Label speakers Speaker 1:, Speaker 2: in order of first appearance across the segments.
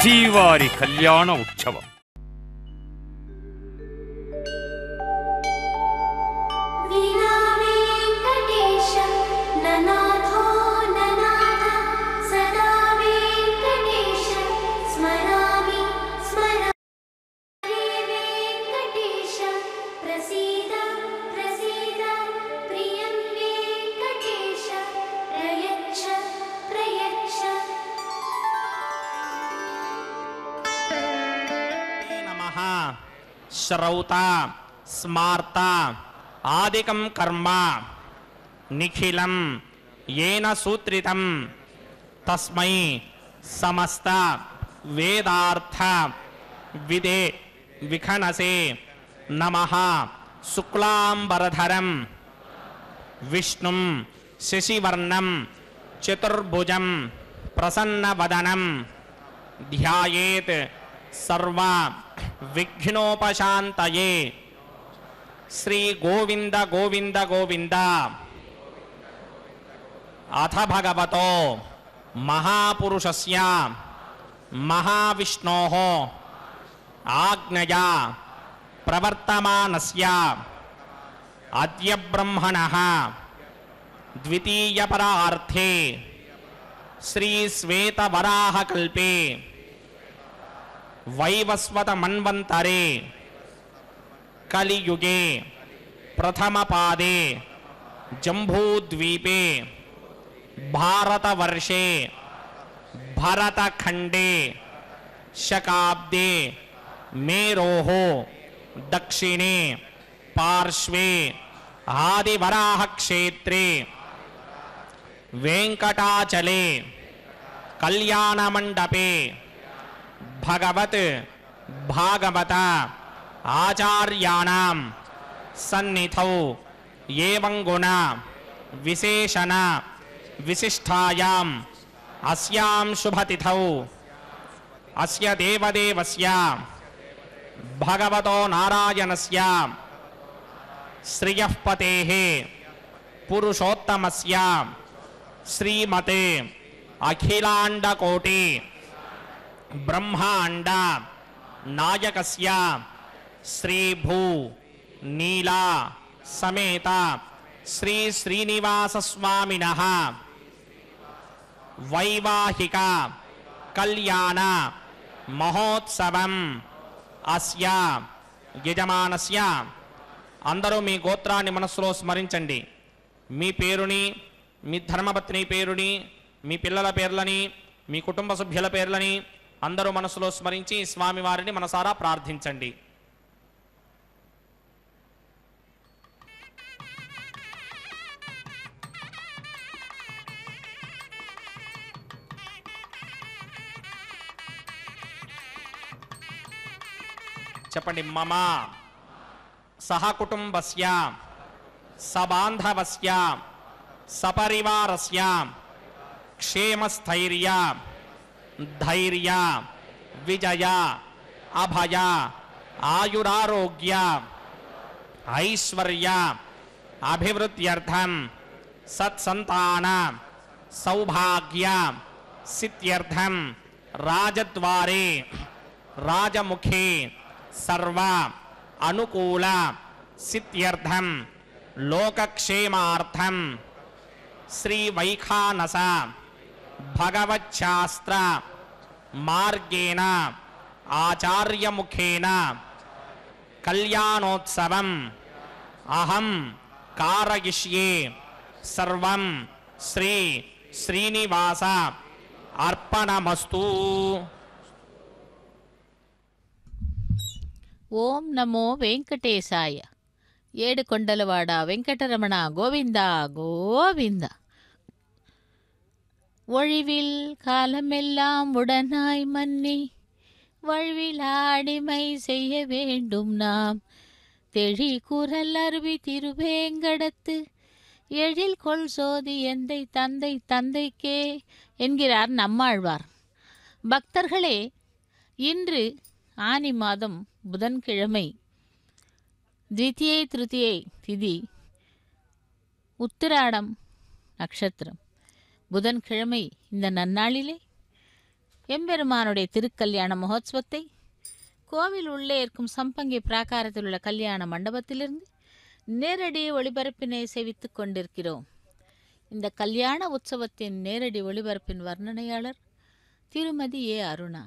Speaker 1: శ్రీవారి కళ్యాణ ఉత్సవం.
Speaker 2: श्रौता स्मार्ता आदिकं कर्म निखिलं येन सूत्रितं तस्मै समस्त वेदार्थ विदे विखनसे नमः. शुक्लांबरधरं विष्णुं शशिवर्णं चतुर्भुजं प्रसन्नवदनं ध्यायेत् सर्व विघ्नोपशान्तये. श्री गोविंद गोविंद गोविंद. अथ भगवतो महापुरुषस्य महाविष्णोः आज्ञया प्रवर्तमानस्य अद्य ब्रह्मणः द्वितीयपरार्थे श्री श्वेतवराहकल्पे वैवस्वत मन्वन्तरे कलियुगे प्रथमपादे जम्बूद्वीपे भारतवर्षे भरतखण्डे शकाब्दे मेरोः दक्षिणे पार्श्वे आदिवराहक्षेत्रे वेंकटाचले कल्याणमण्डपे भगवत भागवत आचार्याणां सन्निधौ एवं गुण विशेषण विशिष्टायाम् अस्यां शुभतिथौ अस्य देवदेवस्य भगवतो नारायणस्य श्रियः पतेः पुरुषोत्तमस्य श्रीमते अखिलाण्डकोटि ब्रह्मांड नायकस्य श्रीभू नीला समेत श्री श्रीनिवास स्वामिनः वैवाहिक कल्याण महोत्सवम् अस्य यजमानस्य. అందరూ మీ గోత్రాన్ని మనస్సులో స్మరించండి. మీ పేరుని, మీ ధర్మపత్ని పేరుని, మీ పిల్లల పేర్లని, మీ కుటుంబ సభ్యుల పేర్లని అందరూ మనసులో స్మరించి స్వామివారిని మనసారా ప్రార్థించండి. చెప్పండి. మమ సహకుటుంబస్య సబాంధవస్య సపరివారస్య क्षेमस्थैर्य धैर्य विजय अभय आयुरारोग्य ऐश्वर्य अभिवृद्ध्यर्थं सत्संतान सौभाग्य सिद्ध्यर्थं राजद्वारे राजमुखे सर्व अनुकूल सिद्ध्यर्थं लोकक्षेमार्थं श्री वैखानस भगवच्छास्त्र मार्गेण आचार्य मुखेन कल्याणोत्सवम् अहं कारयिष्ये सर्वं श्री श्रीनिवास अर्पणमस्तु.
Speaker 3: ఓం నమో వెంకటేశాయ. ఏడుకొండలవాడ వెంకటరమణ గోవింద గోవింద. ஒழிவில் காலமெல்லாம் உடனாய் மன்னி வழிவிலாடிமை செய்ய வேண்டும் நாம் தெழி குரல் அருவி திருவேங்கடத்து எழில் கொள் சோதி எந்தை தந்தை தந்தைக்கே என்கிறார் நம்மாழ்வார். பக்தர்களே, இன்று ஆனி மாதம் புதன்கிழமை द्वितीय तृतीय तिथि உத்திராடம் நட்சத்திரம். புதன்கிழமை இந்த நன்னாளிலே எம்பெருமானுடைய திருக்கல்யாண மகோத்சவத்தை கோவில் உள்ளே இருக்கும் சம்பங்கி பிராகாரத்தில் உள்ள கல்யாண மண்டபத்திலிருந்து நேரடி ஒளிபரப்பினை சேவித்துக் கொண்டிருக்கிறோம். இந்த கல்யாண உற்சவத்தின் நேரடி ஒளிபரப்பின் வர்ணனையாளர் திருமதி ஏ. அருணா.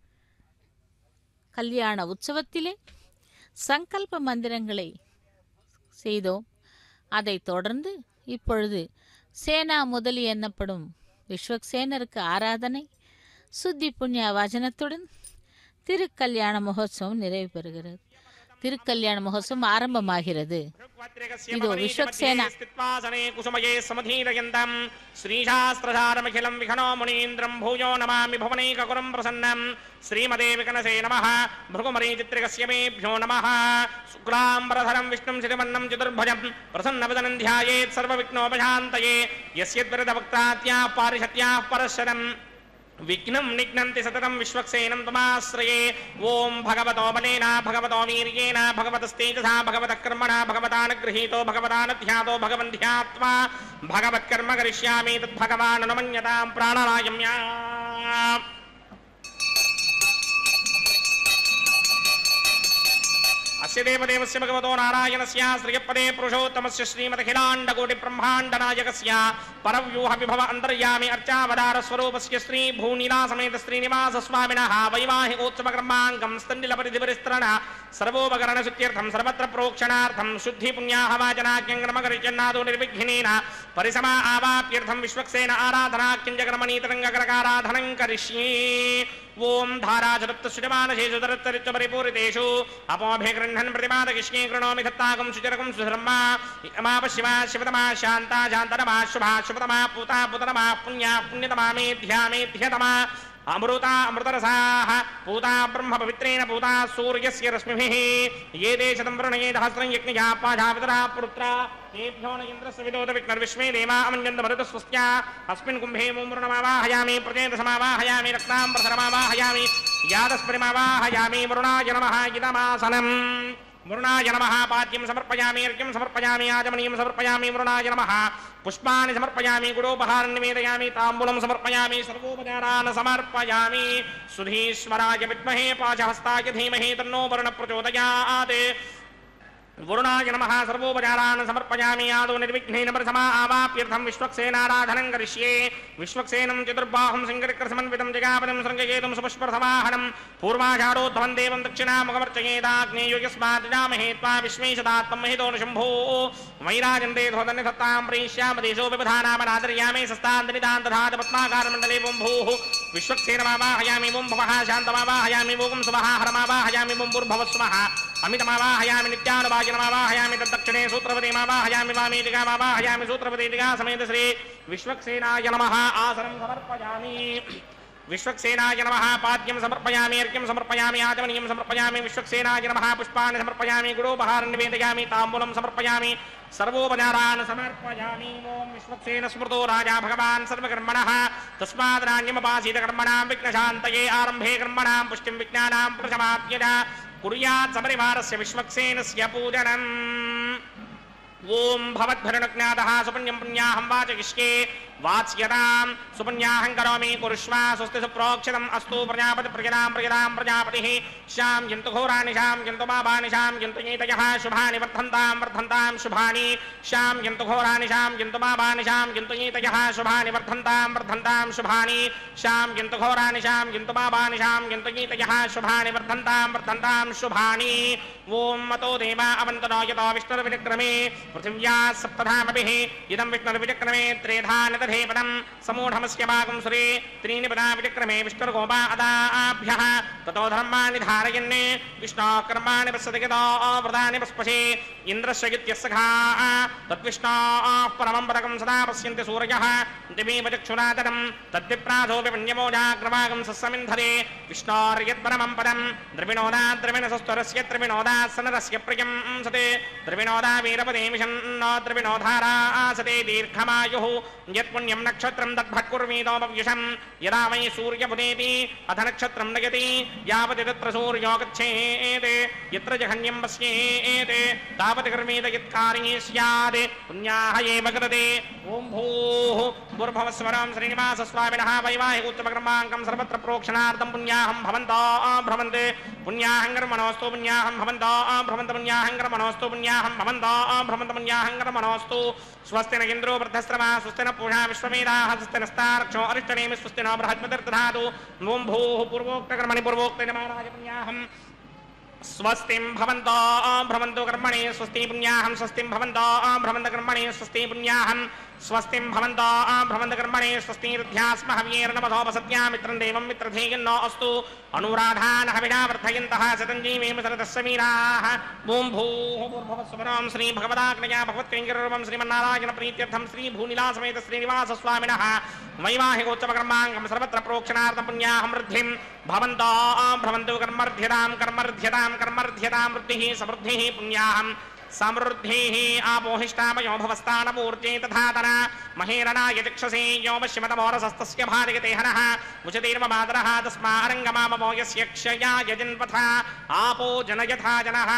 Speaker 3: கல்யாண உற்சவத்திலே சங்கல்ப மந்திரங்களை செய்தோம். அதைத் தொடர்ந்து இப்பொழுது சேனா முதலி என்னப்படும் விஸ்வக்சேனருக்கு ஆராதனை சுத்தி புண்ணிய வசனத்துடன் திருக்கல்யாண மகோத்சவம் நிறைவு பெறுகிறது. திருக்கல்யாண மகோத்சவம் ஆரம்பமாகிறது. இதோ விஸ்வக்சேனா
Speaker 2: కుసుమయే సమధీరయంతం శ్రీశాస్త్రసారమఖిలం విఘనో మునీంద్రం భూయో నమామి భువనైకకురం ప్రసన్నం శ్రీమదే వికనసే నమః భృగుమరీచిత్రికస్య మేభ్యో నమః శుక్లాంబరధరం విష్ణుం శిరవన్నం చతుర్భుజం ప్రసన్నవదనం ధ్యాయేత్ సర్వవిఘ్నోపశాంతయే యస్యద్వరదవక్త్రాత్యాః పారిషత్యాః పరశరం విఘ్నం నిఘ్నంతి సతతం విశ్వక్సేనం త్వమాశ్రయే. ఓం భగవతో బలేన భగవతో వీర్యేణ భగవతస్తేజసా భగవత కర్మణ భగవతానుగృహీతో భగవతానుధ్యాతో భగవన్ ధ్యాత్వా భగవత్కర్మ కరిష్యామి తద్భగవాన్ అనుమన్యతాం ప్రాణాయామ్యా. అస్య దేవదేవస్య భగవతో నారాయణస్య శ్రియపదే పురుషోత్తమస్య శ్రీమదఖిలాండకోటి బ్రహ్మాండనాయకస్య పరవ్యూహ విభవ అంతర్యామి అర్చావతార స్వరూపస్య శ్రీ భూనీలా సమేత శ్రీనివాస స్వామినః వైవాహికోత్సవ కర్మాంగం స్థండిల పరిధిపరిస్త్రణ సర్వోపకరణ శుద్ధ్యర్థం సర్వత్ర ప్రోక్షణార్థం శుద్ధి పుణ్యాహవాచనాఖ్యంగమకరిచన్నాదో నిర్విఘ్నేన పరిసమా ఆవాప్యర్థం విశ్వక్సేన ఆరాధనాఖ్యంజగరమణీతరంగకరకారాధనం కరిష్యే. ఓం ధారాచరత్తుమానశేషు దరత్తరిత్వ పరిపూరితేషు అపోభిగృహ్ణన్ ప్రతిపాదకృష్ణే కృణోమి ఖత్తాకం సుచరకం సుధర్మ అమాపశివా శివతమా శాంతా శాంతనమా శుభా శుభతమా పూతా పుతనమా పుణ్యా పుణ్యతమా మేధ్యా మేధ్యతమా అమృతా అమృతరసాః పూతా బ్రహ్మ పవిత్రేణ పూతా సూర్యస్య రశ్మిభిః ఏ దేశతం వృణయే సహస్రం యజ్ఞయా పాజావితరా పుత్రా ఏభ్యో న ఇంద్రస్య విదోత విఘ్నర్విశ్వే దేవా అమన్యంత మరుత స్వస్త్యా అస్మిన్ కుంభే మూర్ణమావాహయామి ప్రచేతసమావాహయామి రక్తాం ప్రసరమావాహయామి యాదస్పరిమావాహయామి వరుణాయ నమః ఇదమాసనం. వరుణాయ నమః పాద్యం సమర్పయామి అర్ఘ్యం సమర్పయామి ఆచమనీయం సమర్పయామి వరుణాయ నమః పుష్పాన్ని సమర్పయామి గుడోపహారం నివేదయామి తాంబూలం సమర్పయామి సర్వోపచారాన్ సమర్పయామి. సుధీశ్వరాయ విద్మహే పాశహస్తాయ ధీమహి తన్నో వరుణ ప్రచోదయాత్. వరుణాయ నమః సర్వోపచారాన్ సమర్పయామి ఆదో నిర్విఘ్నేన పరిసమా ఆవాప్యర్థం విశ్వక్సేనారాధనం కరిష్యే. విశ్వక్సేనం చతుర్బాహుం సింగరిక్రసమన్వితం జగాపదం శృంగయేతుం సుపుష్పరసమాహనం పూర్వాచారోద్భవం దేవం దక్షిణాముఖమర్చయేదాగ్నేయుగస్మాద్జామహే త్వా విశ్వేశదాత్మం మహితోను శంభో వైరాజందే ధోదన్ని సత్తాం ప్రేష్యామ దేశో విబధానామనాదర్యామే సస్తాంతరితాం తథాత పద్మాకారమండలే ఓం భూః విశ్వక్సేనమావాహయామి ఓం భవః శాంతమావాహయామి ఓం శుభః హరమావాహయామి ఓం భూర్భువస్సువః అమితమావాహయామి నిత్యానుభాగినమావాహయామి తద్దక్షిణే సూత్రపతిమావాహయామి వామేజికామావాహయామి సూత్రపతిగా సమేత శ్రీ విశ్వక్సేనాయ నమః ఆసనం సమర్పయామి. విశ్వక్సేనాయ నమః పాద్యం సమర్పయామి అర్ఘ్యం సమర్పయామి ఆచమనీయం సమర్పయామి. విశ్వక్సేనాయ నమః పుష్పాన్ని సమర్పయామి గుడోపహారం నివేదయామి తాంబూలం సమర్పయామి సర్వోపచారాన్ సమర్పయామి. ఓం విశ్వక్సేన స్మృతో రాజా భగవాన్ సర్వకర్మణః తస్మాదనాన్యమపాసీత కర్మణాం విఘ్నశాంతయే. ఆరంభే కర్మణాం పుష్టిం విజ్ఞానాం ప్రశమాప్యత కుర్యాత్ సపరివారస్య విశ్వక్సేనస్య పూజనం. ఓం భవద్భరణజ్ఞాతః సుపుణ్యం పుణ్యాహం వాచయిష్యే వాచ్యతాం సుపుణ్యాహం కరోమి కురుష్వ స్వస్తి సుప్రోక్షితం అస్తు ప్రజాపతి ప్రజలాం ప్రజలాం ప్రజాపతిః శాం జంతు ఘోరాని శాం జంతు మాపాని శాం జంతు నీతయః శుభాని వర్ధంతాం వర్ధంతాం శుభాని శాం జంతు ఘోరాని శాం జంతు మాపాని శాం జంతు నీతయః శుభాని వర్ధంతాం వర్ధంతాం శుభాని శాం జంతు ఘోరాని శాం జంతు మాపాని శాం జంతు నీతయః శుభాని వర్ధంతాం వర్ధంతాం శుభాని. ఓం మతో దేవా అవంతనో యతో విష్ణుర్విక్రమే పృథివ్యా సప్తధామభిః ఇదం విష్ణుర్విక్రమే త్రేధా పదం సమూఢమస్య భాగం శ్రీ త్రీని పదా విక్రమే విష్ణుర్గోపా అదాభ్యః తతో ధర్మాణి ధారయన్ విష్ణో కర్మాణి పశ్యతిగతో వ్రతాని పస్పశే ఇంద్రస్య యుత్యస్సఖాః తద్విష్ణోః పరమం పదకం సదా పశ్యంతి సూర్యః దివీవ చక్షురాతరం తద్విప్రాసోపి పుణ్యమోజాగ్రవాగం సస్సమింధరే విష్ణోర్యత్పరమం పదం ద్రవిణోదా ద్రవిణసస్తురస్య ద్రవిణోదాసనరస్య ప్రియం సతే ద్రవిణోదా వీరపదే మిషన్నో ద్రవిణోధారా సతే దీర్ఘమాయుః యత్ पुण्यं नक्षत्रं तद्भट्कुर्वीतोपव्युषं यदा वै सूर्यमुदेति अथ नक्षत्रं नयति यावत् तत्र सूर्यो गच्छेत् यत्र जघन्यं पश्येत् तावत् कर्मेत यत्कार्ये स्यात् पुण्याः एव कृते ॐ भूः भूर्भुवस्वरं श्रीनिवासस्वामिनः वैवाहिकोत्तमकर्माङ्कं सर्वत्र प्रोक्षणार्थं पुण्याहं भवन्तो भ्रमन्ते पुण्याहं कर्मणोऽस्तु पुण्याहं भवन्तो भ्रमन्त पुण्याहं कर्मणोऽस्तु पुण्याहं भवन्तो भ्रमन्त पुण्याहं कर्मणोऽस्तु स्वस्ति न इन्द्रो वृद्धश्रवा स्वस्ति न पूषा विश्ववेदाः स्वस्ति नस्तार्क्षो अरिष्टनेमि स्वस्ति न बृहस्पतिर्दधातु ॐ भूः पूर्वोक्तकर्मणि पूर्वोक्तयमानाय पुण्याहं स्वस्तिं भवन्तो भ्रमन्तो कर्मणि स्वस्ति पुण्याहं स्वस्तिं भवन्तो भ्रमन्त कर्मणि स्वस्ति पुण्याहं स्वस्तिं भवन्तो भ्रमन्त कर्मणि स्वस्ति रुध्यास्म हव्येर्नमधोपसत्या मित्रं देवं मित्रधेयन्नो अस्तु अनुराधान् हविना वर्धयन्तः शतञ्जीवेम शरदस्य वीराः ॐ भूः भूर्भुवस्वरं श्रीभगवदाग्नया भगवत्वेङ्कटरूपं श्रीमन्नारायण प्रीत्यर्थं श्रीभूनिलासमेत श्रीनिवासस्वामिनः वैवाहिकोत्सवकर्माङ्गं सर्वत्र प्रोक्षणार्थं पुण्याहं वृद्धिं भवन्तो भ्रमन्तो कर्मर्ध्यतां कर्मर्ध्यतां कर्मर्ध्यतां वृद्धिः समृद्धिः पुण्याहं समृद्धिः आपोहिष्टामयो भवस्तानपूर्जे तथातना महेरणाय चक्षसे यो वश्यमतमोरसस्तस्य भार्यते हनः उचतीर्ममातरः तस्मारङ्गमाममो यस्य क्षयाय जन्पथा आपो जनयथा जनः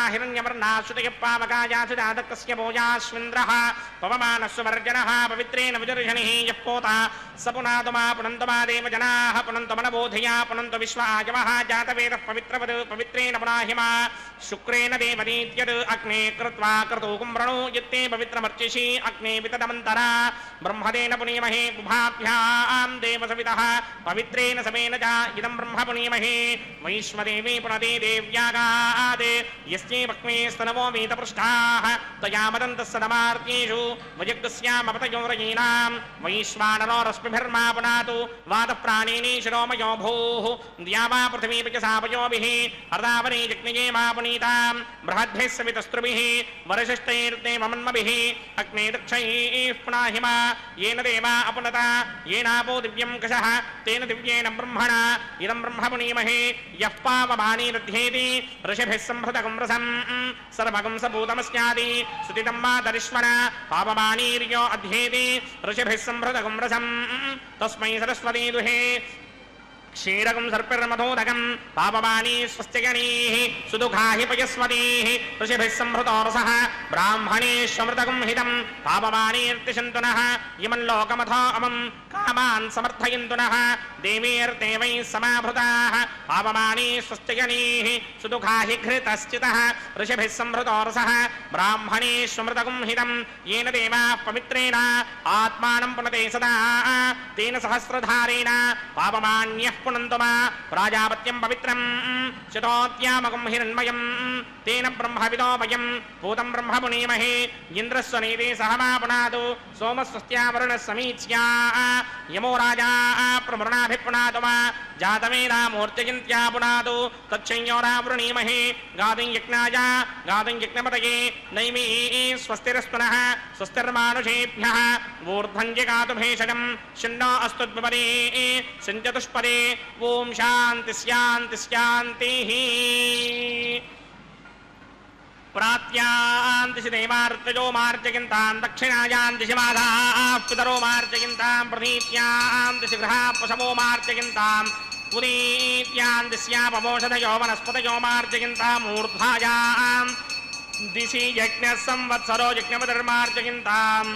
Speaker 2: हिरण्यवर्णाश्रुतयप्पावकायासुजातकस्य भोजाश्विन्द्रः पवमानस्वर्जनः पवित्रेण विजर्जनिः यः पोता स पुनातुमा पुनन्तमा देव जनाः पुनन्तमनबोधया पुनन्त विश्व आयवः जातवेदः पवित्रवद् पवित्रेण पुनाहिमा शुक्रेण देवदीत्यद् अग्ने कृत्वा क्रतु कुम्भणो यत्ते पवित्रमर्चिषि अग्ने वितदमन्तरा ब्रह्मदेन पुनीमहे गुभाभ्यां देवसवितः पवित्रेण समेन च इदं ब्रह्म पुनीमहे वैश्वदेवी पुनदे देव्यागात् यस्यै भक्मे स्तनवो वीतपृष्ठाः तया मदन्तः सदमार्त्येषु वयग्स्यामपतयोरयीनां वैश्वानरो रश्मिभिर्मा पुनातु वातप्राणिनी शिरोमयो भूः द्यावा पृथिवी पयसापयोभिः अर्धावने जग्निये मा पुनीतां बृहद्भिः सवितस्त्रुभिः वरशिष्टैर्देवमन्मभिः अग्ने दक्षैः पुनाहिमा येन देवा अपुनता येनापो दिव्यं कषः तेन दिव्येन ब्रह्मणा इदं ब्रह्म पुनीमहे यः पावमानीरुध्येति ऋषिभिः संहृतकं रसं सर्वगं सभूतमस्यादि सुतितं मातरिश्वन पावमानीर्यो अध्येति ऋषिभिः संहृतकं रसं तस्मै सरस्वती दुहे क्षीरकं सर्पिर्मधोदकं पापमानी स्वस्त्यगणीः सुदुःखाहि पयस्वतीः ऋषिभिः संहृतो रसः ब्राह्मणेष्वमृतकं हितं पापमानीर्तिशन्तु नः इमं लोकमथो अमं कामान् समर्थयन्तु नः देवीर्देवैः समाभृताः पापमानी स्वस्त्यगणीः सुदुःखाहि घृतश्चितः ऋषिभिः संहृतो रसः ब्राह्मणेष्वमृतकं हितं येन देवाः पवित्रेण आत्मानं पुनते सदा तेन सहस्रधारेण पापमान्यः पुनन्तमा प्राजापत्यं पवित्रं शतोत्यामकं हिरण्मयं तेन ब्रह्मविदो वयं भूतं ब्रह्म पुनीमहे इन्द्रस्वनीते सहमा पुनातु सोमस्वस्त्या वरुणः समीच्या यमो राजा प्रमृणाभिपुनातु वा जातवेदा मूर्तिचिन्त्या पुनातु तच्छंयोरावृणीमहे गादिं यज्ञाय गादिं यज्ञपतये नैमी स्वस्तिरस्तुनः स्वस्तिर्मानुषेभ्यः ऊर्ध्वं जगातु भेषजं शन्नो अस्तुद्विपदे सञ्चतुष्पदे ओम शांति शांति शांतिः प्रात्यान्तिषि देवार्तजो मार्जयन्तां दक्षिणायान्तिषि माधाः पितरो मार्जयन्तां प्रतीत्यान्तिषि गृहाः पशवो मार्जयन्तां पुरीत्यान्तिस्यापमोषधयो वनस्पतयो मार्जयन्ताम् ऊर्ध्वायां दिशि यज्ञः संवत्सरो यज्ञपतिर्मार्जयन्ताम्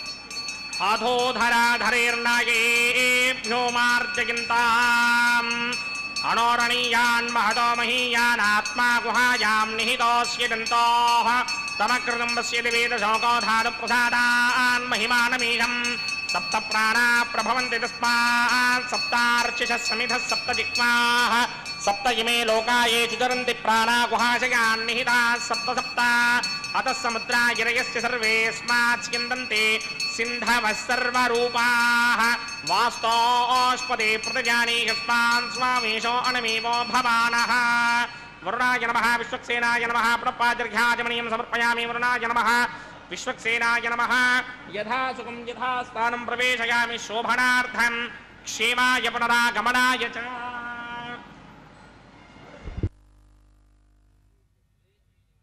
Speaker 2: अधोधराधरेर्नागेभ्यो मार्जयन्ताम् अणोरणीयान् महतो महीयानात्मा गुहायां निहितोऽस्य दन्तोः तमकृतं पश्यति वेदशोकोधातुप्रसादान् महिमानमीशम् सप्त प्राणा प्रभवन्ति तस्मात् सप्तार्चिषः समिधः सप्त जिह्वाः सप्त इमे लोका ये चितरन्ति प्राणा गुहाशयान् निहिताः सप्त सप्त अतः समुद्रा गिरयस्य सर्वेऽस्मात् स्यन्दन्ते सिन्धवः सर्वरूपाः वास्तोष्पदे प्रतिजानी यस्मान् स्वामीशो अनमेवो भवानः वरुणाय नमः विश्वक्सेनाय नमः प्रणपादर्घ्याजमनीयं समर्पयामि वरुणाय नमः विश्वक्सेनाय नमः यथा सुखं यथा स्थानं प्रवेशयामि शोभनार्थं क्षेमाय पुनरागमनाय च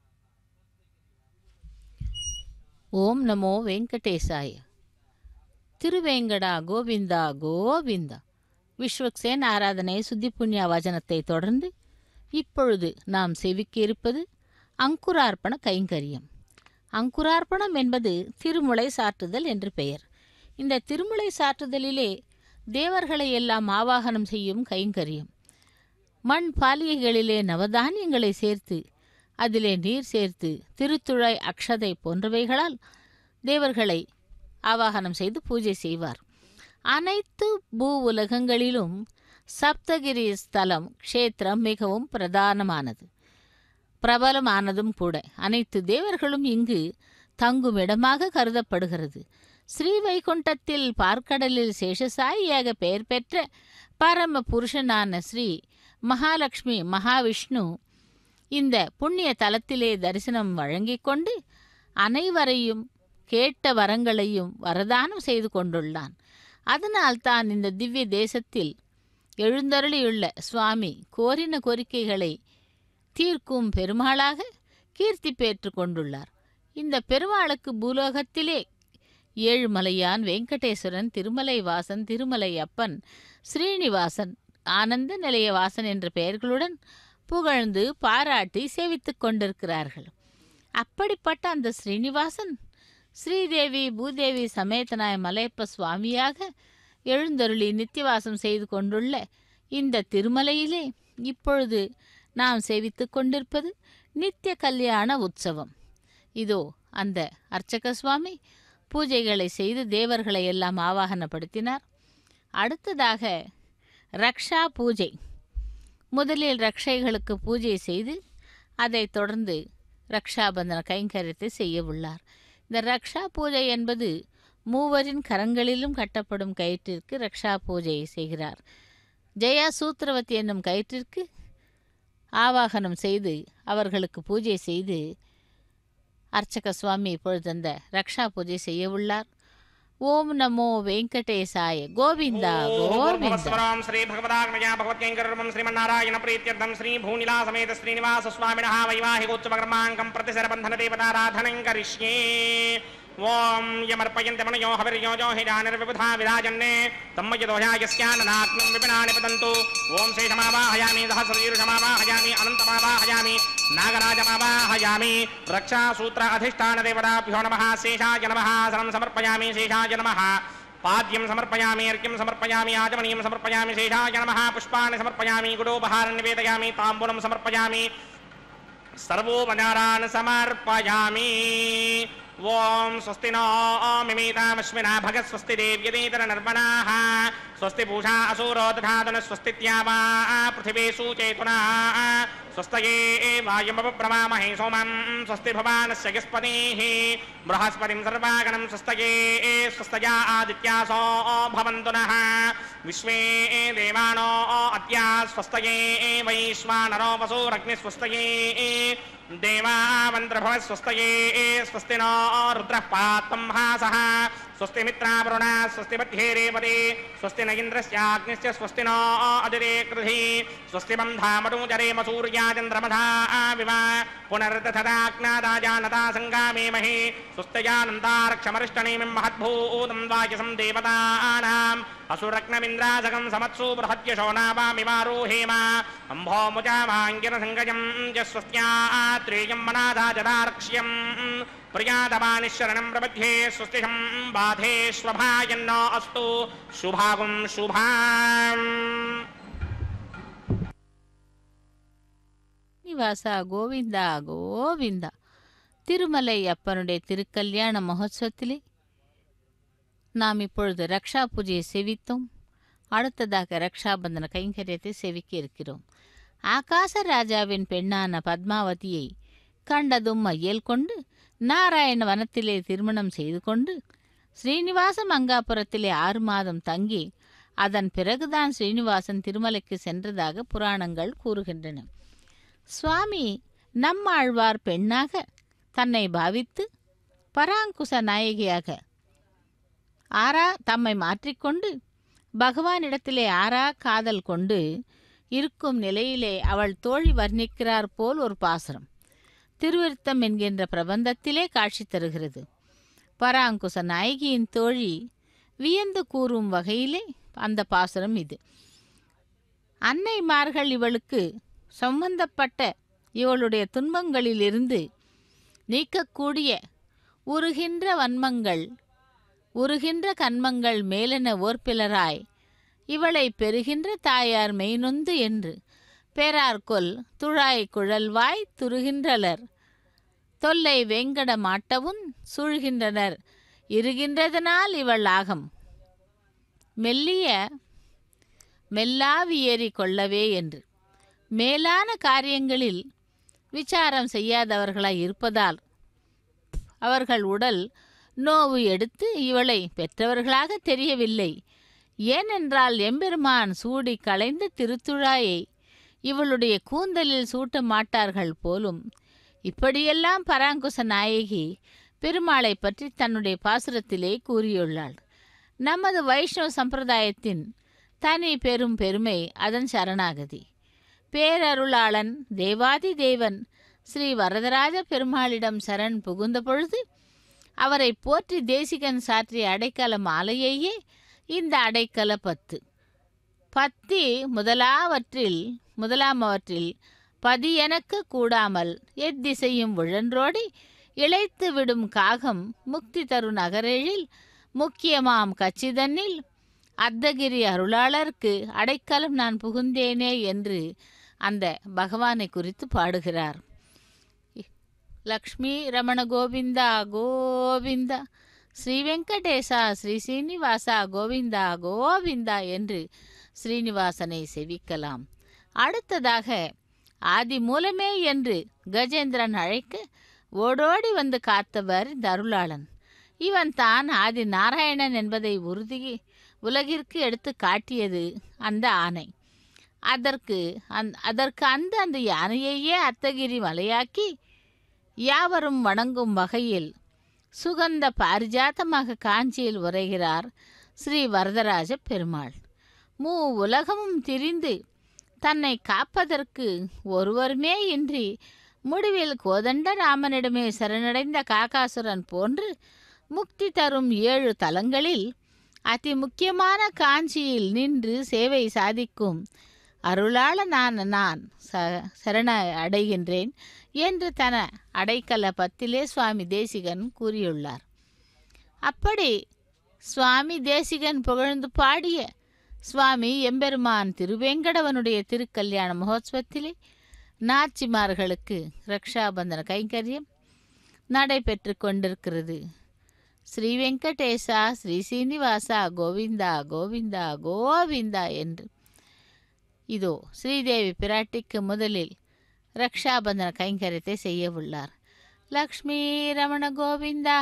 Speaker 3: ఓం నమో వెంకటేశాయ. திருவேங்கடா கோவிந்தா கோவிந்தா. விஸ்வக்சேன் ஆராதனை சுத்தி புண்ணிய வச்சனத்தை தொடர்ந்து இப்பொழுது நாம் செவிக்க இருப்பது அங்குரார்ப்பண கைங்கரியம். அங்குரார்ப்பணம் என்பது திருமுலை சாற்றுதல் என்று பெயர். இந்த திருமுலை சாற்றுதலிலே தேவர்களை எல்லாம் ஆவாகனம் செய்யும் கைங்கரியம். மண் பாலிகைகளிலே நவதானியங்களை சேர்த்து அதிலே நீர் சேர்த்து திருத்துழாய் அக்ஷதை போன்றவைகளால் தேவர்களை ஆவாகனம் செய்து பூஜை செய்வார். அனைத்து பூ உலகங்களிலும் சப்தகிரி ஸ்தலம் க்ஷேத்திரம் மிகவும் பிரதானமானது, பிரபலமானதும் கூட. அனைத்து தேவர்களும் இங்கு தங்குமிடமாக கருதப்படுகிறது. ஸ்ரீ வைகுண்டத்தில் பார்க்கடலில் சேஷசாயியாக பெயர் பெற்ற பரம புருஷனான ஸ்ரீ மகாலட்சுமி மகாவிஷ்ணு இந்த புண்ணிய தலத்திலே தரிசனம் வழங்கிக் கொண்டு அனைவரையும் கேட்ட வரங்களையும் வரதானம் செய்து கொண்டுள்ளான். அதனால்தான் இந்த திவ்ய தேசத்தில் எழுந்தருளியுள்ள சுவாமி கோரின கோரிக்கைகளை தீர்க்கும் பெருமாளாக கீர்த்தி பெற்று கொண்டுள்ளார். இந்த பெருமாளுக்கு பூலோகத்திலே ஏழுமலையான், வெங்கடேஸ்வரன், திருமலை வாசன், திருமலை அப்பன், ஸ்ரீனிவாசன், ஆனந்த நிலையவாசன் என்ற பெயர்களுடன் புகழ்ந்து பாராட்டி சேவித்துக் கொண்டிருக்கிறார்கள். அப்படிப்பட்ட அந்த ஸ்ரீனிவாசன் ஸ்ரீதேவி பூதேவி சமேதனாய மலையப்ப சுவாமியாக எழுந்தருளி நித்தியவாசம் செய்து கொண்டுள்ள இந்த திருமலையிலே இப்பொழுது நாம் சேவித்து கொண்டிருப்பது நித்திய கல்யாண உற்சவம். இதோ அந்த அர்ச்சக சுவாமி பூஜைகளை செய்து தேவர்களை எல்லாம் ஆவாகனப்படுத்தினார். அடுத்ததாக ரக்ஷா பூஜை. முதலில் ரக்ஷைகளுக்கு பூஜை செய்து அதைத் தொடர்ந்து ரக்ஷாபந்தன கைங்கரியத்தை செய்ய உள்ளார். இந்த ரக்ஷா பூஜை என்பது மூவரின் கரங்களிலும் கட்டப்படும் கயிற்றிற்கு ரக்ஷா பூஜையை செய்கிறார். ஜெயா சூத்திரவதி என்னும் கயிற்றிற்கு ஆவாகனம் செய்து அவர்களுக்கு பூஜை செய்து அர்ச்சக சுவாமி இப்பொழுது அந்த ரக்ஷா பூஜை செய்ய உள்ளார். ஓம் நமோ வெங்கடேசாய கோவிந்தா கோவிந்தா.
Speaker 2: ஸ்ரீ பகவதாக்ஞயா பகவத்கைங்கரம் ஸ்ரீமன்னாராயண பிரீத்யர்த்தம் ஸ்ரீ பூநிலா சமேத ஸ்ரீனிவாச சுவாமினः வைவாஹிகோத்சவகர்மாங்கம் பிரதிசரபந்தன தேவதாராधनं கரிஷ்யே. ஓம் யமர்ப்பயந்தி மனயோ ஹவிர்யோஜோ ஹிரானிர்விபுதா விராஜன்னே தம்மயதோயாயஸ்யானநாக்னம் விபினானி பதந்து. ஓம் சேஷமாவாஹயாமி சஹஸ்ரீருஷமாவாஹயாமி அனந்தமாவாஹயாமி நாகராஜமாவாஹயாமி. ரக்ஷாசூத்ர அதிஷ்டான தேவதாभ्यो நமः. சேஷாய நமः சரம் சமர்ப்பயாமி. சேஷாய நமः पाद्यं समर्पयामि. अर्घ्यं समर्पयामि. आचमनीयं समर्पयामि. शेषाय नमः पुष्पाणि समर्पयामि. गुडोपहारं निवेदयामि. ताम्बूलं समर्पयामि. सर्वोपचारान् समर्पयामि. ओम स्वस्ति नो मिमीतामश्विना भगत् स्वस्ति देव्यदेतर नर्मणाः स्वस्ति पूषा असुरो दधातन स्वस्तित्यावा पृथिवी सूचेतुना स्वस्तये वायुमपप्रमामहे सोमं स्वस्ति भवानस्य यस्पतिः बृहस्पतिं सर्वागणं स्वस्तये स्वस्तया आदित्यासो भवन्तु नः विश्वे देवानो अद्या स्वस्तये वैश्वानरो वसुरग्निस्वस्तये देवावन्त्रभव स्वस्तये स्वस्ति नो रुद्रः पात्वं हासः स्वस्ति मित्रावरुणा स्वस्ति मध्ये रेवते स्वस्ति न इन्द्रस्याग्निश्च स्वस्ति नो अदिरे कृधि स्वस्ति बन्धामडूजरेम सूर्याचन्द्रमधा विवा पुनर्दधदाज्ञादाजानता सङ्गामेमहे स्वस्त्यजानन्दारक्षमरिष्टनेमिं महद्भूतं वायसं देवतानाम् असुरग्नमिन्द्रासकं समत्सु बृहद्यशो नावामिमारोहेम अम्भोमुजामाङ्गिरसङ्गजं स्वस्त्यात्रेयं मनादाजदारक्ष्यम् प्रियादमानिशरणं प्रबध्ये स्वस्तिहं बाधे स्वभायन्नो अस्तु शुभागुं शुभाम्.
Speaker 3: நிவாசா கோவிந்தா கோவிந்தா. திருமலை அப்பனுடைய திருக்கல்யாண மகோத்சவத்திலே நாம் இப்பொழுது ரக்ஷா பூஜையை செவித்தோம். அடுத்ததாக ரக்ஷாபந்தன கைங்கரியத்தை செவிக்க இருக்கிறோம். ஆகாச ராஜாவின் பெண்ணான பத்மாவதியை கண்டதும் மையல் கொண்டு நாராயண வனத்திலே திருமணம் செய்து கொண்டு ஸ்ரீனிவாச மங்காபுரத்திலே 6 மாதம் தங்கி அதன் பிறகுதான் ஸ்ரீனிவாசன் திருமலைக்கு சென்றதாக புராணங்கள் கூறுகின்றன. சுவாமி நம்மாழ்வார் பெண்ணாக தன்னை பாவித்து பராங்குச நாயகியாக ஆரா தம்மை மாற்றிக்கொண்டு பகவானிடத்திலே ஆரா காதல் கொண்டு இருக்கும் நிலையிலே அவள் தோழி வர்ணிக்கிறார் போல் ஒரு பாசுரம் திருவிருத்தம் என்கின்ற பிரபந்தத்திலே காட்சி தருகிறது. பராங்குச நாயகியின் தோழி வியந்து கூறும் வகையிலே அந்த பாசுரம் இது. அன்னைமார்கள் இவளுக்கு சம்பந்தப்பட்ட இவளுடைய துன்பங்களிலிருந்து நீக்கக்கூடிய உருகின்ற வன்மங்கள் உருகின்ற கன்மங்கள் மேலென ஓர்பிலராய் இவளை பெறுகின்ற தாயார் மெய்நொந்து என்று பேரார்கொல் துழாய் குழல்வாய் துருகின்றலர் தொல்லை வேங்கட மாட்டவும் சூழ்கின்றனர் இருகின்றதனால் இவள் ஆகம் மெல்லிய மெல்லாவியேறி கொள்ளவே என்று. மேலான காரியங்களில் விசாரம் செய்யாதவர்களாய் இருப்பதால் அவர்கள் உடல் நோவு எடுத்து இவளை பெற்றவர்களாக தெரியவில்லை. ஏனென்றால் எம்பெருமான் சூடி களைந்த திருத்துழாயை இவளுடைய கூந்தலில் சூட்ட மாட்டார்கள் போலும். இப்படியெல்லாம் பராங்குச நாயகி பெருமாளை பற்றி தன்னுடைய பாசுரத்திலே கூறியுள்ளாள். நமது வைஷ்ணவ சம்பிரதாயத்தின் தனி பெரும் பெருமை அதன் சரணாகதி. பேரருளாளன் தேவாதி தேவன் ஸ்ரீ வரதராஜ பெருமாளிடம் சரண் புகுந்த பொழுது அவரை போற்றி தேசிகன் சாற்றிய அடைக்கல மாலையையே இந்த அடைக்கல பத்து. பத்தி முதலாமவற்றில் பதி எனக்கு கூடாமல் எத்திசையும் விழன்றோடி இழைத்து விடும் காகம் முக்தி தரு நகரெழில் முக்கியமாம் கச்சிதனில் அர்த்தகிரி அருளாளருக்கு அடைக்கலம் நான் புகுந்தேனே என்று அந்த பகவானை குறித்து பாடுகிறார். லக்ஷ்மி ரமண கோவிந்தா கோவிந்தா, ஸ்ரீ வெங்கடேசா ஸ்ரீ ஸ்ரீனிவாசா கோவிந்தா கோவிந்தா என்று ஸ்ரீனிவாசனை செவிக்கலாம். அடுத்ததாக ஆதி மூலமே என்று கஜேந்திரன் அழைக்க ஓடோடி வந்து காத்தவர் இந்த அருளாளன். இவன் தான் ஆதி நாராயணன் என்பதை உலகிற்கு எடுத்து காட்டியது அந்த ஆணை. அதற்கு அந்த யானையையே அர்த்தகிரி மலையாக்கி யாவரும் வணங்கும் வகையில் சுகந்த பாரிஜாத்தமாக காஞ்சியில் உரைகிறார் ஸ்ரீ வரதராஜ பெருமாள். உலகமும் திரிந்து தன்னை காப்பதற்கு ஒருவருமே இன்றி முடிவில் கோதண்ட ராமனிடமே சரணடைந்த காகாசுரன் போன்று முக்தி தரும் 7 தலங்களில் அதி முக்கியமான காஞ்சியில் நின்று சேவை சாதிக்கும் அருளாளனான நான் சரண அடைகின்றேன் என்று தன அடைக்கல பத்திலே சுவாமி தேசிகன் கூறியுள்ளார். அப்படி சுவாமி தேசிகன் புகழ்ந்து பாடிய சுவாமி எம்பெருமான் திருவேங்கடவனுடைய திருக்கல்யாண மகோத்சவத்திலே நாச்சிமார்களுக்கு ரக்ஷாபந்தன கைங்கரியம் நடைபெற்று கொண்டிருக்கிறது. ஸ்ரீ வெங்கடேசா ஸ்ரீ சீனிவாசா கோவிந்தா கோவிந்தா கோவிந்தா என்று. இதோ ஸ்ரீதேவி பிராட்டிக்கு முதலில் ரக்ஷாபந்தன கைங்கரியத்தை செய்ய உள்ளார். லக்ஷ்மி ரமண கோவிந்தா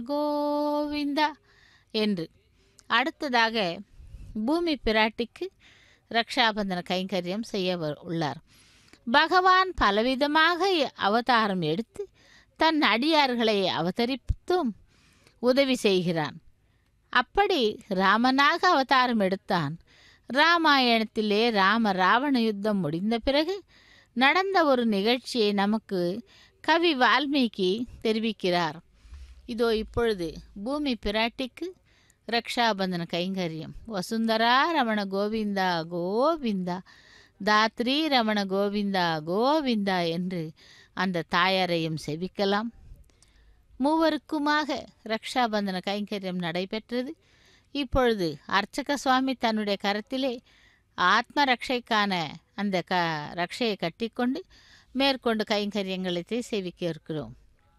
Speaker 3: கோவிந்தா என்று. அடுத்ததாக பூமி பிராட்டிக்கு ரக்ஷாபந்தன கைங்கரியம் செய்ய உள்ளார். பகவான் பலவிதமாக அவதாரம் எடுத்து தன் அடியார்களை அவதரித்தும் உதவி செய்கிறான். அப்படி ராமனாக அவதாரம் எடுத்தான். ராமாயணத்திலே ராவண யுத்தம் முடிந்த பிறகு நடந்த ஒரு நிகழ்ச்சியை நமக்கு கவி வால்மீகி தெரிவிக்கிறார். இதோ இப்பொழுது பூமி பிராட்டிக்கு ரக்ஷாபந்தன கைங்கரியம். வசுந்தரா ரமண கோவிந்தா கோவிந்தா, தாத்ரி ரமண கோவிந்தா கோவிந்தா என்று அந்த தாயாரையும் செவிக்கலாம். மூவருக்குமாக ரக்ஷாபந்தன கைங்கரியம் நடைபெற்றது. இப்பொழுது அர்ச்சக சுவாமி தன்னுடைய கரத்திலே ஆத்ம ரக்ஷைக்கான அந்த ரக்ஷையை கட்டிக்கொண்டு மேற்கொண்டு கைங்கரியங்களை சேவிக்க இருக்கிறோம்.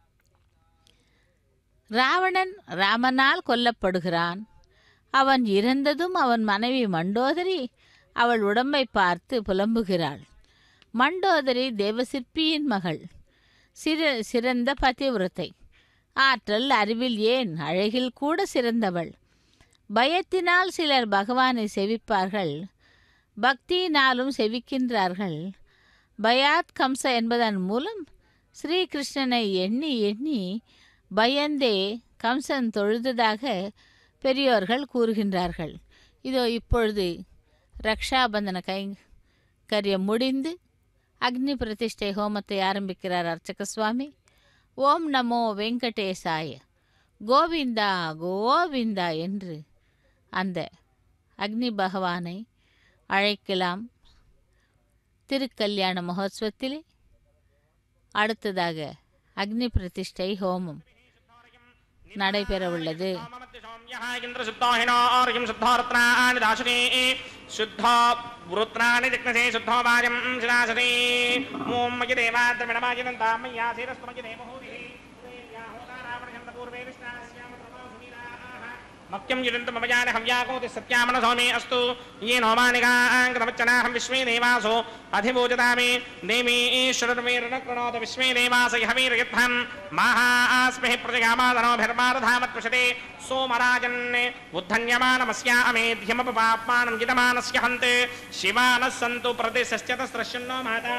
Speaker 3: ராவணன் ராமனால் கொல்லப்படுகிறான். அவன் இறந்ததும் அவன் மனைவி மண்டோதரி அவள் உடம்பை பார்த்து புலம்புகிறாள். மண்டோதரி தேவசிற்பியின் மகள், சிறந்த பதிவிரத்தை, ஆற்றல் அறிவில் ஏன் அழகில் கூட சிறந்தவள். பயத்தினால் சிலர் பகவானை செவிப்பார்கள், பக்தியினாலும் செவிக்கின்றார்கள். பயாத் கம்ச என்பதன் மூலம் ஸ்ரீகிருஷ்ணனை எண்ணி எண்ணி பயந்தே கம்சன் தொழுததாக பெரியோர்கள் கூறுகின்றார்கள். இதோ இப்பொழுது ரக்ஷாபந்தன கைங்கரியம் முடிந்து அக்னி பிரதிஷ்டை ஹோமத்தை ஆரம்பிக்கிறார் அர்ச்சக சுவாமி. ஓம் நமோ வெங்கடேசாய கோவிந்தா கோவிந்தா என்று அந்த அக்னி பகவானை அழைக்கலாம். திருக்கல்யாண மகோத்சவத்திலே அடுத்ததாக அக்னி பிரதிஷ்டை ஹோமம் நடைபெறவுள்ளது.
Speaker 2: मक्यं युजन्तु मम जाने हव्याकोति सत्यामनसो मे अस्तु ये नोमानिकाङ्कृतवच्चनाहं विश्वे देवासो अधिभोजतामे देवी ईश्वरर्मेर्नकृणोत विश्वे देवास हवीर्यत्थं माहास्महि प्रजगामादनोभिर्मारधामत्पशते सोमराजन् उद्धन्यमानमस्यामेध्यमपपाप्मानं जितमानस्य हन्ते शिवानः सन्तु प्रदेशश्चतस्रश्यन्नो माता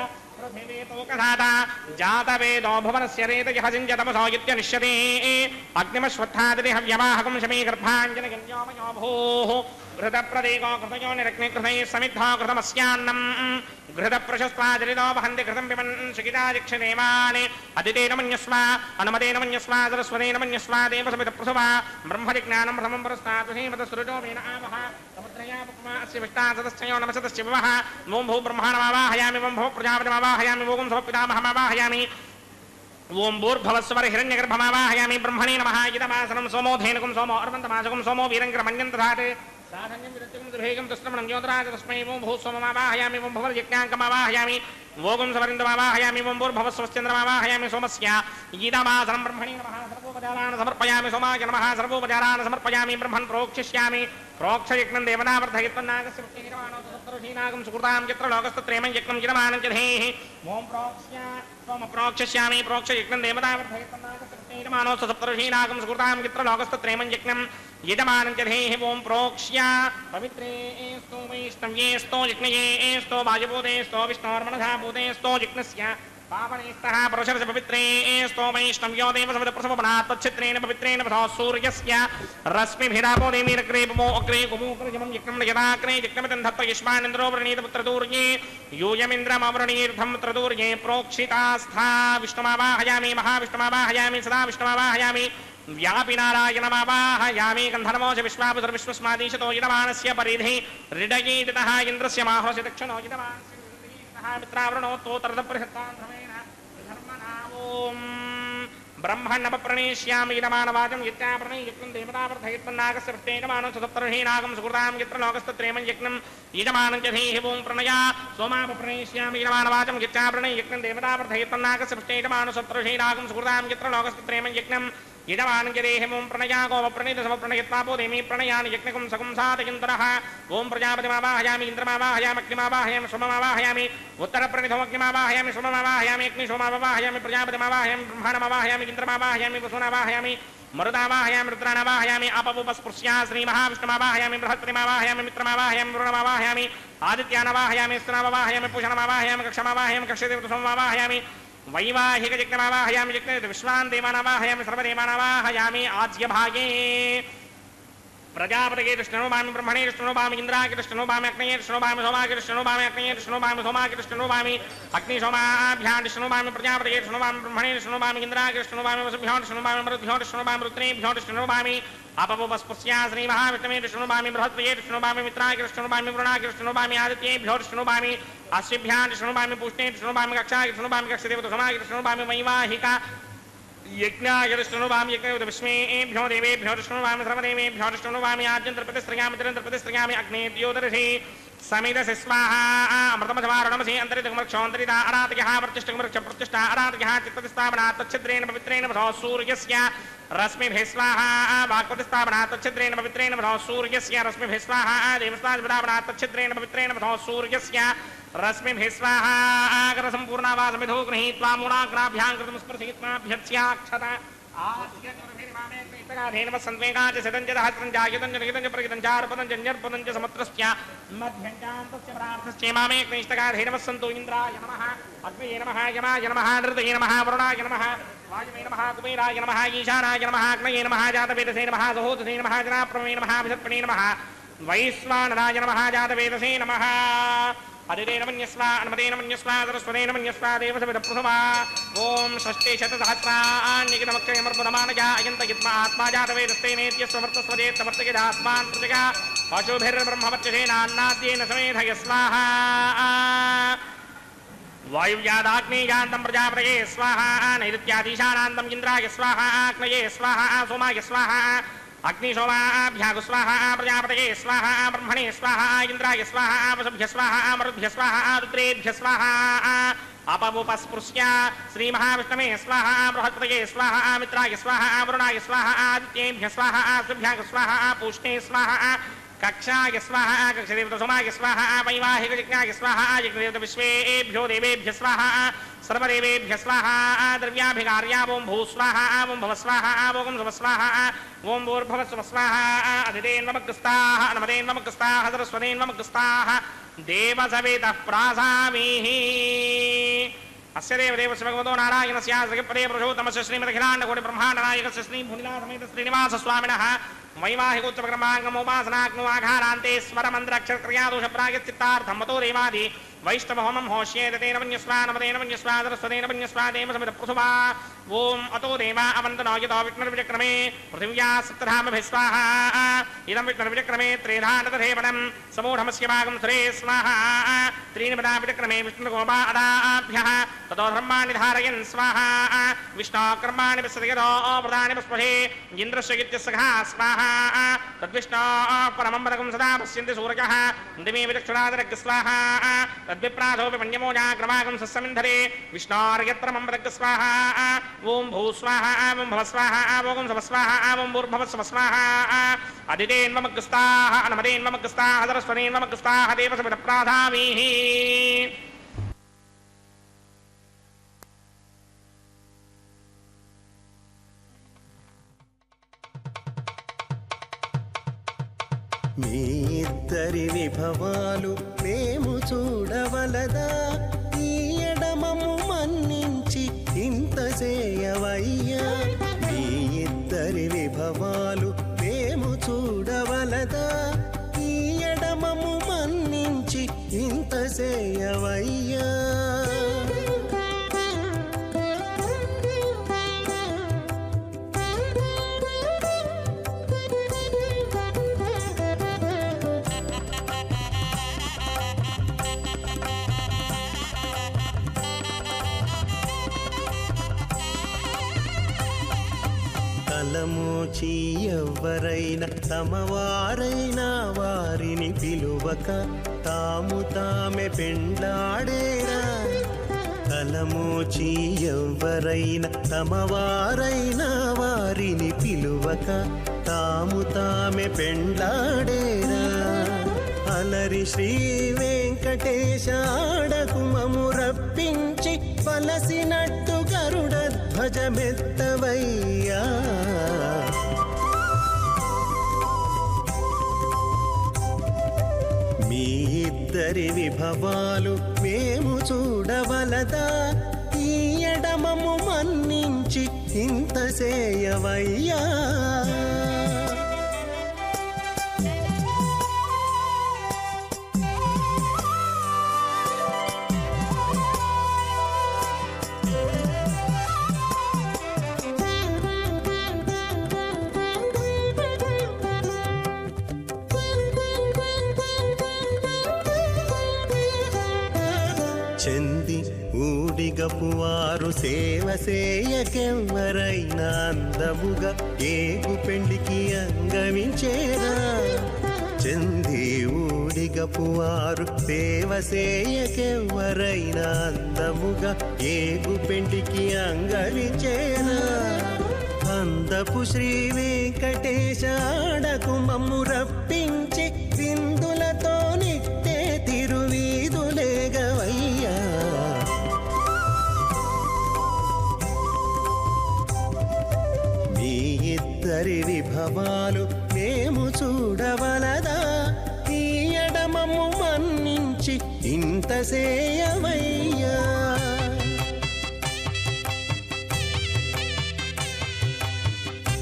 Speaker 2: जातवेदो भुवनस्य रेतयः सिञ्चतमसो इत्यनिश्यते अग्निमश्वत्थादिहव्यवाहकं शमी गर्भाञ्जनगन्योमयो भूः घृतप्रदेको कृतयो निरग्ने कृतैः समिद्धो कृतमस्यान्नम् घृतप्रशस्त्वाजलितो वहन्ति घृतं पिबन् सुखितादिक्षदेवानि अदितेन मन्यस्व अनुमतेन मन्यस्व सरस्वतेन मन्यस्व देवसमितप्रसवा ब्रह्मजिज्ञानं प्रथमं परस्तात् श्रीमतसुरजोमेन आवह समुद्रया पुक्मा अस्य विष्टासदश्चयो नमसदश्च विवः ओं भू ब्रह्माणमावाहयामि ओं भो प्रजापतिमावाहयामि ओं समपितामहमावाहयामि ओं भूर्भवस्वर हिरण्यगर्भमावाहयामि ब्रह्मणे नमः इदमासनं सोमो धेनुकं सोमो अर्वन्तमासकं सोमो वीरङ्करमन्यन्तधात् साधन्यं विरक्तिं दुर्भेगं तुष्टमनं ज्योतिराज तस्मै ओं भूस्वममावाहयामि ओं भवज्ञाङ्कमावाहयामि ओं सवरिन्दमावाहयामि ओं भूर्भवस्वश्चन्द्रमावाहयामि सोमस्य गीतामासनं ब्रह्मणे नमः सर्वोपचारान् समर्पयामि सोमाय नमः सर्वोपचारान् समर्पयामि ब्रह्मन् प्रोक्षिष्यामि प्रोक्षयज्ञं देवनावर्धयित्वन्नागस्य पुष्टिनागं सुकृतां यत्र लोकस्तत्रेमं यज्ञं यजमानं च धेः ओं प्रोक्ष्य सोम प्रोक्षिष्यामि प्रोक्षयज्ञं देवनावर्धयित्वन्नागस्य पुष्टिनागं सप्तर्षीनागं सुकृतां यत्र लोकस्तत्रेमं यज्ञं यजमानं च धेः ओं प्रोक्ष्य पवित्रे स्तो वैष्णव्ये स्तो यज्ञये स्तो वायुभूते स्तो विष्णोर्मनसा भूते स्तो यज्ञस्य पावनेस्तः पुरुषस्य पवित्रे स्तो वैष्णव्यो देवसमितप्रसवपनात् तच्छित्रेण पवित्रेण वसो सूर्यस्य रश्मिभिरापो देवीरग्रेपमो अग्रे कुमूक्रजमं यज्ञं यदाग्रे यज्ञमिदं धत्त युष्मानिन्द्रो वृणीतपुत्रदूर्ये यूयमिन्द्रमवृणीर्धं त्रदूर्ये प्रोक्षितास्था विष्णुमावाहयामि महाविष्णुमावाहयामि सदा विष्णुमावाहयामि व्यापिनारायणमावाहयामि गन्धर्वोऽच विश्वापुत्रविश्वस्मादीशतो यजमानस्य परिधि हृदयेतः इन्द्रस्य माहोस्य दक्षिणो यजमानस्य मित्रावृणोत्तोत्तरदप्रहत्तान्ध्रमेण धर्मना ॐ ब्रह्मण्णपप्रणेष्यामि यजमानवाचं यत्याप्रणय यज्ञं देवतावर्धयत्वन्नागस्य प्रत्येकमानं सप्तर्षीनागं सुकृतां यत्र लोकस्तत्रेमं यज्ञं यजमानं च धेः ॐ प्रणया सोमापप्रणेष्यामि यजमानवाचं यत्याप्रणय यज्ञं देवतावर्धयत्वन्नागस्य प्रत्येकमानं सप्तर्षीनागं सुकृतां यत्र लोकस्तत्रेमं यज्ञं यजमानं च धेः ॐ प्रणया गोमप्रणीतसमप्रणयत्वापो देमी प्रणयानि यज्ञकं सकं साधयन्तरः ॐ प्रजापतिमावाहयामि इन्द्रमावाहयामि अग्निमावाहयामि सोममावाहयामि उत्तरप्रणितमग्निमावाहयामि सोममावाहयामि अग्निशोमावाहयामि प्रजापतिमावाहयामि ब्रह्माणमावाहयामि इन्द्रमावाहयामि वसुनावाहयामि मरुदावाहयामि रुद्रानावाहयामि आपवुपस्पृश्या श्रीमहाविष्णुमावाहयामि बृहस्पतिमावाहयामि मित्रमावाहयामि वरुणमावाहयामि आदित्यानवाहयामि स्तनावाहयामि पूषणमावाहयामि कक्षमावाहयामि कक्षदेवतसोममावाहयामि वैवाहिकयज्ञमावाहयामि यज्ञ विश्वान् देवानावाहयामि सर्वदेवानावाहयामि आज्यभागे प्रजापतये कृष्णनोभामि ब्रह्मणे कृष्णनोभामि इन्द्राय कृष्णनोभामि अग्नये कृष्णनोभामि सोमाय कृष्णनोभामि अग्नये कृष्णनोभामि सोमाय कृष्णनोभामि अग्निशोमाभ्यां कृष्णनोभामि प्रजापतये कृष्णनोभामि ब्रह्मणे कृष्णनोभामि इन्द्राय कृष्णनोभामि वसुभ्यां कृष्णनोभामि मरुद्भ्यां कृष्णनोभामि रुद्रेभ्यां कृष्णनोभामि अपवुपस्पृश्या श्रीमहाविष्णवे कृष्णनोभामि बृहस्पतये कृष्णनोभामि मित्राय कृष्णनोभामि वरुणाय कृष्णनोभामि आदित्येभ्यो कृष्णनोभामि अश्विभ्यां कृष्णनोभामि पुष्णे कृष्णनोभामि कक्षाय कृष्णनोभामि कक्षदेवतसोमाय कृष्णनोभामि वैवाहिका यज्ञाय कृष्णनोभामि यज्ञ विश्वेभ्यो देवेभ्यो कृष्णनोभामि सर्वदेवेभ्यो कृष्णनोभामि आद्यन्तर्प्रतिस्त्रयामि तिरन्तर्प्रतिस्त्रयामि अग्नेद्योदर्शि समिदसि स्वाहा अमृतमधमारणमसि अन्तरितमक्षोऽन्तरिता अरातयः प्रतिष्ठा अरातयः चित्तप्रतिष्ठापनात् तच्छिद्रेण पवित्रेण वसो सूर्यस्य रश्मिभिः स्वाहा वाक्प्रतिष्ठापनात् तच्छिद्रेण पवित्रेण वसो सूर्यस्य रश्मिभिः स्वाहा देवस्तापनात् तच्छिद्रेण पवित्रेण वसो सूर्यस्य रश्मिभिः स्वाहा आगरसम्पूर्णावासमिधो गृहीत्वा मूलाग्राभ्यां कृतं स्पर्शयित्वाभ्यर्च्याक्षता सन्तु इन्द्राय नमः अग्नये नमः यमाय नमः नृतये नमः वरुणाय नमः वायुवे नमः कुबेराय नमः ईशानाय नमः अग्नये नमः जातवेदसे नमः सहोदसे नमः जनाप्रमे नमः विषत्पणे नमः वैश्वानराय नमः जातवेदसे नमः హరిరేణ మన్యస్వ అనుమతేన మన్యస్వ సరస్వతేన మన్యస్వ దేవసవిద ప్రథమా ఓం షష్ఠే శతసహస్రాణ్యకితమక్షయమర్పుదమానజ అయంత యుత్మ ఆత్మాజాతవేదస్తేనేత్యస్వమర్తస్వజేత్తమర్తకిదాత్మాన్ ప్రజగా పశుభిర్బ్రహ్మవర్చసేనాన్నాద్యేన సమేధయ స్వాహా వాయువ్యాదాగ్నేయాన్తం ప్రజాపతయే స్వాహా నైరుత్యాదీశానాంతం ఇంద్రాయ స్వాహా అగ్నయే స్వాహా సోమాయ స్వాహా అగ్నిశోమాభ్యాగు స్వాహా ప్రజాపతయే స్వాహా బ్రహ్మణే స్వాహా ఇంద్రాయ స్వాహా వసుభ్య స్వాహా మరుభ్య స్వాహా రుద్రేభ్య స్వాహా అపముపస్పృశ్య శ్రీమహావిష్ణవే స్వాహా బృహస్పతయే స్వాహా మిత్రాయ స్వాహా వరుణాయ స్వాహా ఆదిత్యేభ్య స్వాహా శుభ్యాగు స్వాహా పూష్ణే స్వాహా కక్షాయ స్వాహా కక్షదేవత సోమాయ స్వాహా వైవాహికయజ్ఞాయ స్వాహా యజ్ఞదేవత విశ్వేభ్యో దేవేభ్య స్వాహా సర్వదేవేభ్య స్వాహా ద్రవ్యాభికార్యా ఓం భూ స్వాహా ఓం భవ స్వాహా ఓం శుభ స్వాహా ఓం భూర్భవ శుభ స్వాహా అధిదేన్వమగ్రస్తాః నమదేన్వమగ్రస్తాః సరస్వతేన్వమగ్రస్తాః దేవసవేతః ప్రాసామీః అస్య దేవదేవ శివగవతో నారాయణస్య శ్రీపదే పురుషోత్తమస్య శ్రీమదఖిలాండకోటి బ్రహ్మాండనాయకస్య శ్రీ భునినాథమేత శ్రీనివాస స్వామినః వైవాహికోత్సవకర్మాంగమోపాసనాగ్నువాఘారాంతే స్వరమంత్రక్షరక్రియాదోషప్రాయశ్చిత్తార్థం మతో దేవాది వైష్ణవహోమం హోష్యేతేన మన్యస్వా నమదేన మన్యస్వా సరస్వతేన మన్యస్వా దేవసమిత పృథువా ఓం అతో దేవా అవంతనో యతో విష్ణుర్విచక్రమే పృథివ్యా సప్తధామభిः స్వాహా ఇదం విష్ణుర్విచక్రమే త్రేధానతధేవనం సమూఢమస్య భాగం సురే స్వాహా త్రీణి పదా విచక్రమే విష్ణుగోపాదాభ్యः తతో ధర్మాణి ధారయన్ స్వాహా విష్ణో కర్మాణి విసర్జయతో ప్రదాని పుష్పే ఇంద్రస్య గిత్యస్సఖా స్వాహా తద్విష్ణో పరమం పదకం సదా పశ్యంతి సూరజः దిమే విచక్షురాదరగ్ స్వాహా తద్విప్రాసోపి మన్యమోజాగ్రమాగం సస్సమింధరే విష్ణోర్యత్రమం పదగ్ స్వాహా ఓం భూ స్వాహా ఓం భవ స్వాహా ఓం శుభ స్వాహా ఓం భూర్భవ శుభ స్వాహా అదిదేన్వమగ్రస్తాః అనమదేన్వమగ్రస్తాః సరస్వతేన్వమగ్రస్తాః దేవసమిత ప్రాధామీః
Speaker 4: మీ ఇద్దరి విభవాలు మేము చూడవలదా ఈ ఎడమము మన్నించి ఇంత చేయవయ్యా మీ ఇద్దరి విభవాలు మేము చూడవలదా ఈ ఎడమము మన్నించి ఇంత చేయవయ్యా తలమోచి ఎవ్వరైనా తమవారైనా వారిని పిలువక తాము తామే పెండ్లాడేరా తలమోచి ఎవ్వరైనా తమవారైనా వారిని పిలువక తాము తామే పెండ్లాడేరా అలరి శ్రీ వెంకటేశ ఆడకుమము రప్పించి పలసినట్టు గరుడ ధ్వజమెత్తవయ్యా మీ ఇద్దరి విభవాలు మేము చూడవలదా ఈ ఎడమము మన్నించి ఇంత చేయవయ్యా చెంది ఊడిగపువారు సేవ సేయకెవ్వరైనా అందముగా ఏగు పెండికి అంగమించేరా చెంది ఊడిగపువారు సేవ సేయకెవ్వరైనా అందముగా ఏగు పెండికి అంగమించేరా అందపు శ్రీ వెంకటేశ ఆడకు మమ్ము రప్పించి విందులతో నిట్టే తిరువీధులేగవయ్యా మీ ఇద్దరి విభవాలు మేము చూడవలదా ఈ ఎడమము మన్నించి ఇంత సేయవయ్యా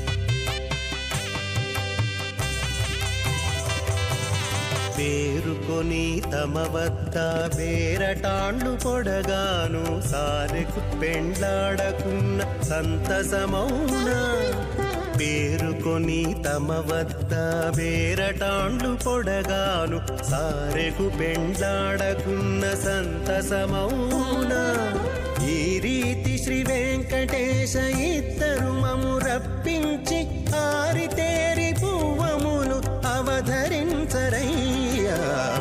Speaker 4: పేరుకో పేరుకొని తమ వద్ద బేరటాండ్లు పొడగాను సారెకు పెండ్లాడకున్న సంతసమౌనా పేరుకొని తమ వద్ద బేరటాండ్లు పొడగాను సారెకు పెండ్లాడకున్న సంతసమౌనా ఈ రీతి శ్రీ వెంకటేశ ఇద్దరు మము రప్పించి ఆరితేరి పువ్వములు అవధరించరయ్యా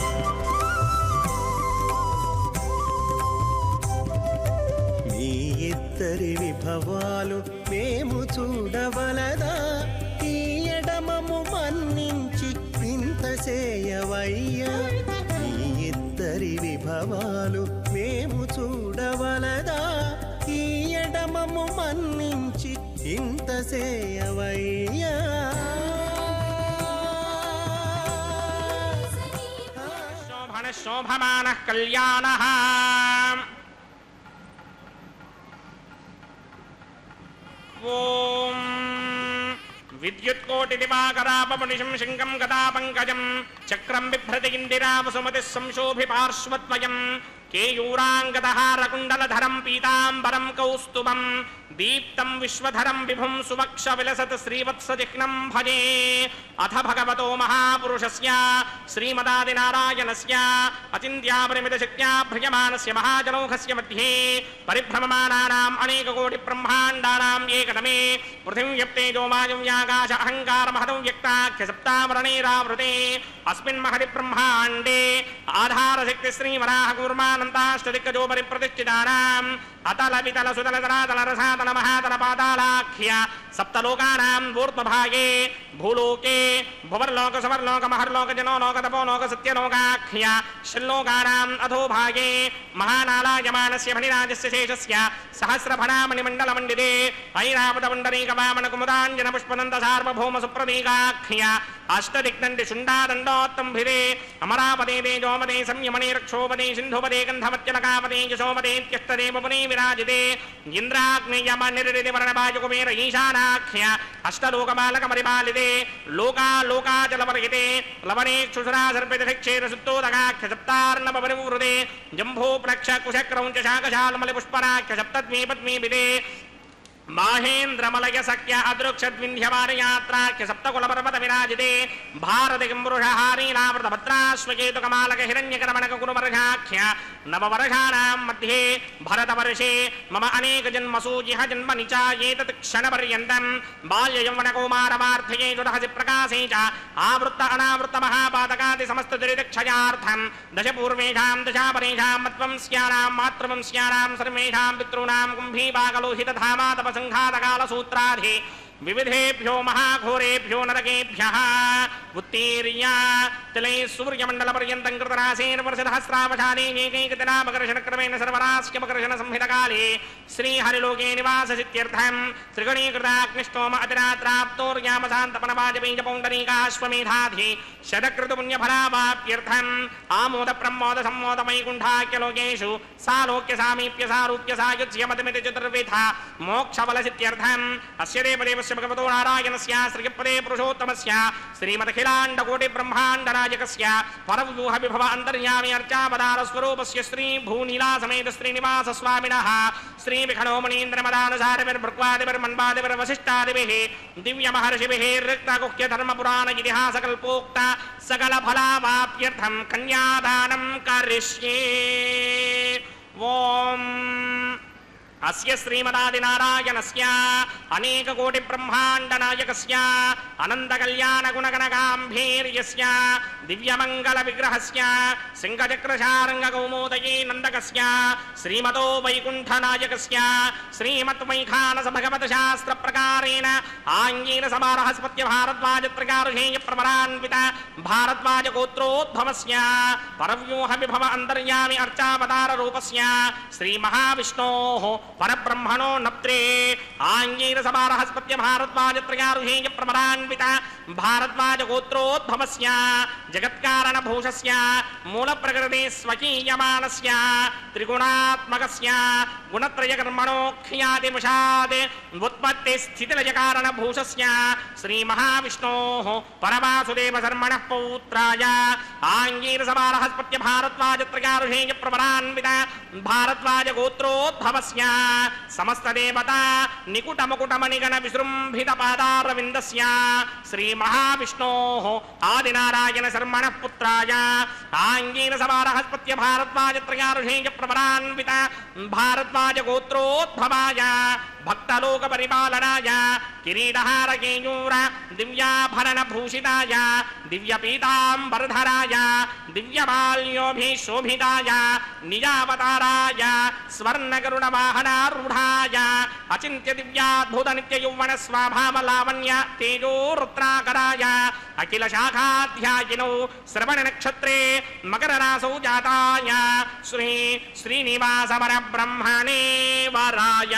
Speaker 4: మీ ఇద్దరి విభవాలు మేము చూడవలదా ఈ ఎడమము మన్నించి వింత చేయవయ్యా మీ ఇద్దరి విభవాలు మేము చూడవలదా ఈ ఎడమము మన్నించి ఇంత చేయవయ్యా
Speaker 2: శోభన శోభమాన కళ్యాణ ఓం విద్యుత్కోటి దివాకరాపమనిషం శంఖం గదా పంకజం చక్రం బిభ్రతి ఇందిరా వసుమతి సంశోభి పార్శ్వద్వయం కేయూరాంగదహారకుండలధరం పీతాంబరం కౌస్తుభం దీప్తం విశ్వధరం విభుం సువక్ష విలసత్ శ్రీవత్సజిహ్నం భజే అథ భగవతో మహాపురుషస్య శ్రీమదాదినారాయణస్య అచింత్యాపరిమిత శక్త్యా భ్రయమానస్య మహాజనౌఘస్య మధ్యే పరిభ్రమమానానాం అనేకకోటి బ్రహ్మాండానాం ఏకతమే పృథివీం యప్తేజో వాయుం యాకాశ అహంకారమహదం వ్యక్తాఖ్య సప్తావరణైరావృతే అస్మిన్ మహది బ్రహ్మాండే ఆధారశక్తి శ్రీవరాహ కూర్మానంతాష్టదిక్కజో పరిప్రతిష్ఠితానాం అతల వితల సుతల తరాతల రసాతల మహాతల పాతాళాఖ్య సప్తలోకానాం ఊర్ధ్వభాగే భూలోకే భువర్లోక సువర్లోక మహర్లోక జనోలోక తపోలోక సత్యలోకాఖ్య షల్లోకానాం అధోభాగే మహానాలాయమానస్య ఫణిరాజస్య శేషస్య సహస్రఫణామణిమండలమండితే ఐరావతపుండరీక వామన కుముదాంజన పుష్పనంద సార్వభౌమ సుప్రదీకాఖ్య అష్టదిగ్దండి శుండాదండోత్తంభిరే అమరాపదే తేజోపదే సంయమనే రక్షోపదే సింధుపదే గంధమత్యలకాపదే యశోపదేత్యష్టదేవపునే విరాజితే ఇంద్రాగ్నేయమ నిరిది వర్ణబాజుకుమేర ఈశానాఖ్య అష్టలోకమాలక పరిపాలితే లోకాలోకాచలవర్యతే లవణేక్షుసురా సర్పితక్షేర సుత్తోదగాఖ్య సప్తార్ణవరివృతే జంభో ప్లక్ష కుశక్రౌంచ శాకశాలమలి పుష్పరాఖ్య సప్తద్వీపద్వీపితే మాహేంద్రమలయ సఖ్య అదృక్షద్వింధ్యవారయాత్రాఖ్య సప్తకులపర్వత విరాజితే భారతికంబృషహారీలావృత భద్రాశ్వకేతుకమాలక హిరణ్యకరమణక కురువర్గాఖ్య నవవర్షాణాం మధ్యే భరతవర్షే మమ అనేక జన్మసూ జిహ జన్మని చ ఏతత్ క్షణపర్యంతం బాల్యయౌవనకౌమారవార్ధయే సురహసి ప్రకాశే చ ఆవృత్త అనావృత్త మహాపాతకాది సమస్త దురితక్షయార్థం దశ పూర్వేషాం దశాపరేషాం మత్వంస్యానాం మాతృవంస్యానాం సర్వేషాం పితॄణాం కుంభీపాకలోహితధామాతప సంఘాతకాల సూత్రాధి వివిధేభ్యో మహాఘోరేభ్యో నరకేభ్యః ఉత్తీర్య తిలై సూర్యమండల పర్యంతం కృతరాసేన వర్షధహస్రావశానే ఏకైకదినామకర్షణక్రమేణ సర్వరాస్యమకర్షణ సంహితకాలే శ్రీహరిలోకే నివాససిత్యర్థం త్రిగణీకృతాగ్నిష్టోమ అతిరాత్రాప్తోర్యామశాంతపనవాజపేయ పౌండరీకాశ్వమేధాధి శతకృతపుణ్యఫలావాప్యర్థం ఆమోద ప్రమోద సమ్మోద వైకుంఠాఖ్యలోకేషు సాలోక్య సామీప్య సారూప్య సాయుజ్యమతిమితి చతుర్విధ మోక్షఫలసిత్యర్థం అస్య దేవదేవ భగవతో నారాయణస్య శ్రీపదే పురుషోత్తమస్య శ్రీమదఖిలాండకోటి బ్రహ్మాండనాయకస్య పరవ్యూహ విభవ అంతర్యామి అర్చావతార స్వరూపస్య శ్రీ భూనీలా సమేత శ్రీనివాస స్వామినః శ్రీ విఖణోమణీంద్రమదానుసారవిర్భృక్వాదివిర్వశిష్టాదిభిః దివ్య మహర్షిభిః రిక్తగుహ్య ధర్మ పురాణ ఇతిహాస కల్పోక్త సకల ఫలావాప్యర్థం కన్యాదానం కరిష్యే. ఓం అస్య శ్రీమదాదినారాయణస్య అనేకకోటి బ్రహ్మాండనాయకస్య అనంత కళ్యాణ గుణగణగాంభీర్యస్య దివ్యమంగళ విగ్రహస్య సింగచక్రశారంగ కౌమోదయే నందకస్య శ్రీమతో వైకుంఠనాయకస్య శ్రీమద్వైఖానస భగవత శాస్త్ర ప్రకారేణ ఆంగీర సమారహస్పత్య భారద్వాజ త్రికారుషేయ ప్రవరాన్విత భారద్వాజ గోత్రోద్భవస్య పరవ్యూహ విభవ అంతర్యామి అర్చావతార రూపస్య శ్రీ మహావిష్ణోః పరబ్రహ్మణో నప్త్రే ఆంగీర సమారహస్పత్య భారద్వాజ త్రికారుషేయ ప్రవరాన్విత भारद्वाज गोत्रोद्भवस्य जगत्कारण भूषस्य मूल प्रकृति स्वकीयमानस्य त्रिगुणात्मकस्य गुणत्रय कर्मणो ख्याति वशात् उत्पत्ति स्थितिलय कारण भूषस्य श्री महाविष्णोः परमासुदेव शर्मणः पौत्राय आंगीरसमारहस्पत्य भारद्वाज त्रयारुषेय प्रवरान्वित भारद्वाज गोत्रोद्भवस्य समस्त देवता निकुट मुकुट मणिगण विसृंभित पादारविन्दस्य श्री महाविष्णोः आदिनारायण शर्मणः पुत्राय आंगीरसमारहस्पत्य भारद्वाज त्रयारुषेय प्रवरान्वित भारद्वाज गोत्रोद्भवाय भक्तलोक परिपालनाय किरीटहार केयूर दिव्याभरण भूषिताय दिव्यपीताम्बरधराय दिव्यमाल्योभिशोभिताय निजावताराय स्वर्णगरुडवाहनारूढाय अचिन्त्य दिव्याद्भुत नित्य यौवन स्वभाव लावण्य तेजो रुद्राकराय अखिल शाखाध्यायिनौ श्रवण नक्षत्रे मकर रासौ जाताय श्री श्रीनिवास परब्रह्मणे वराय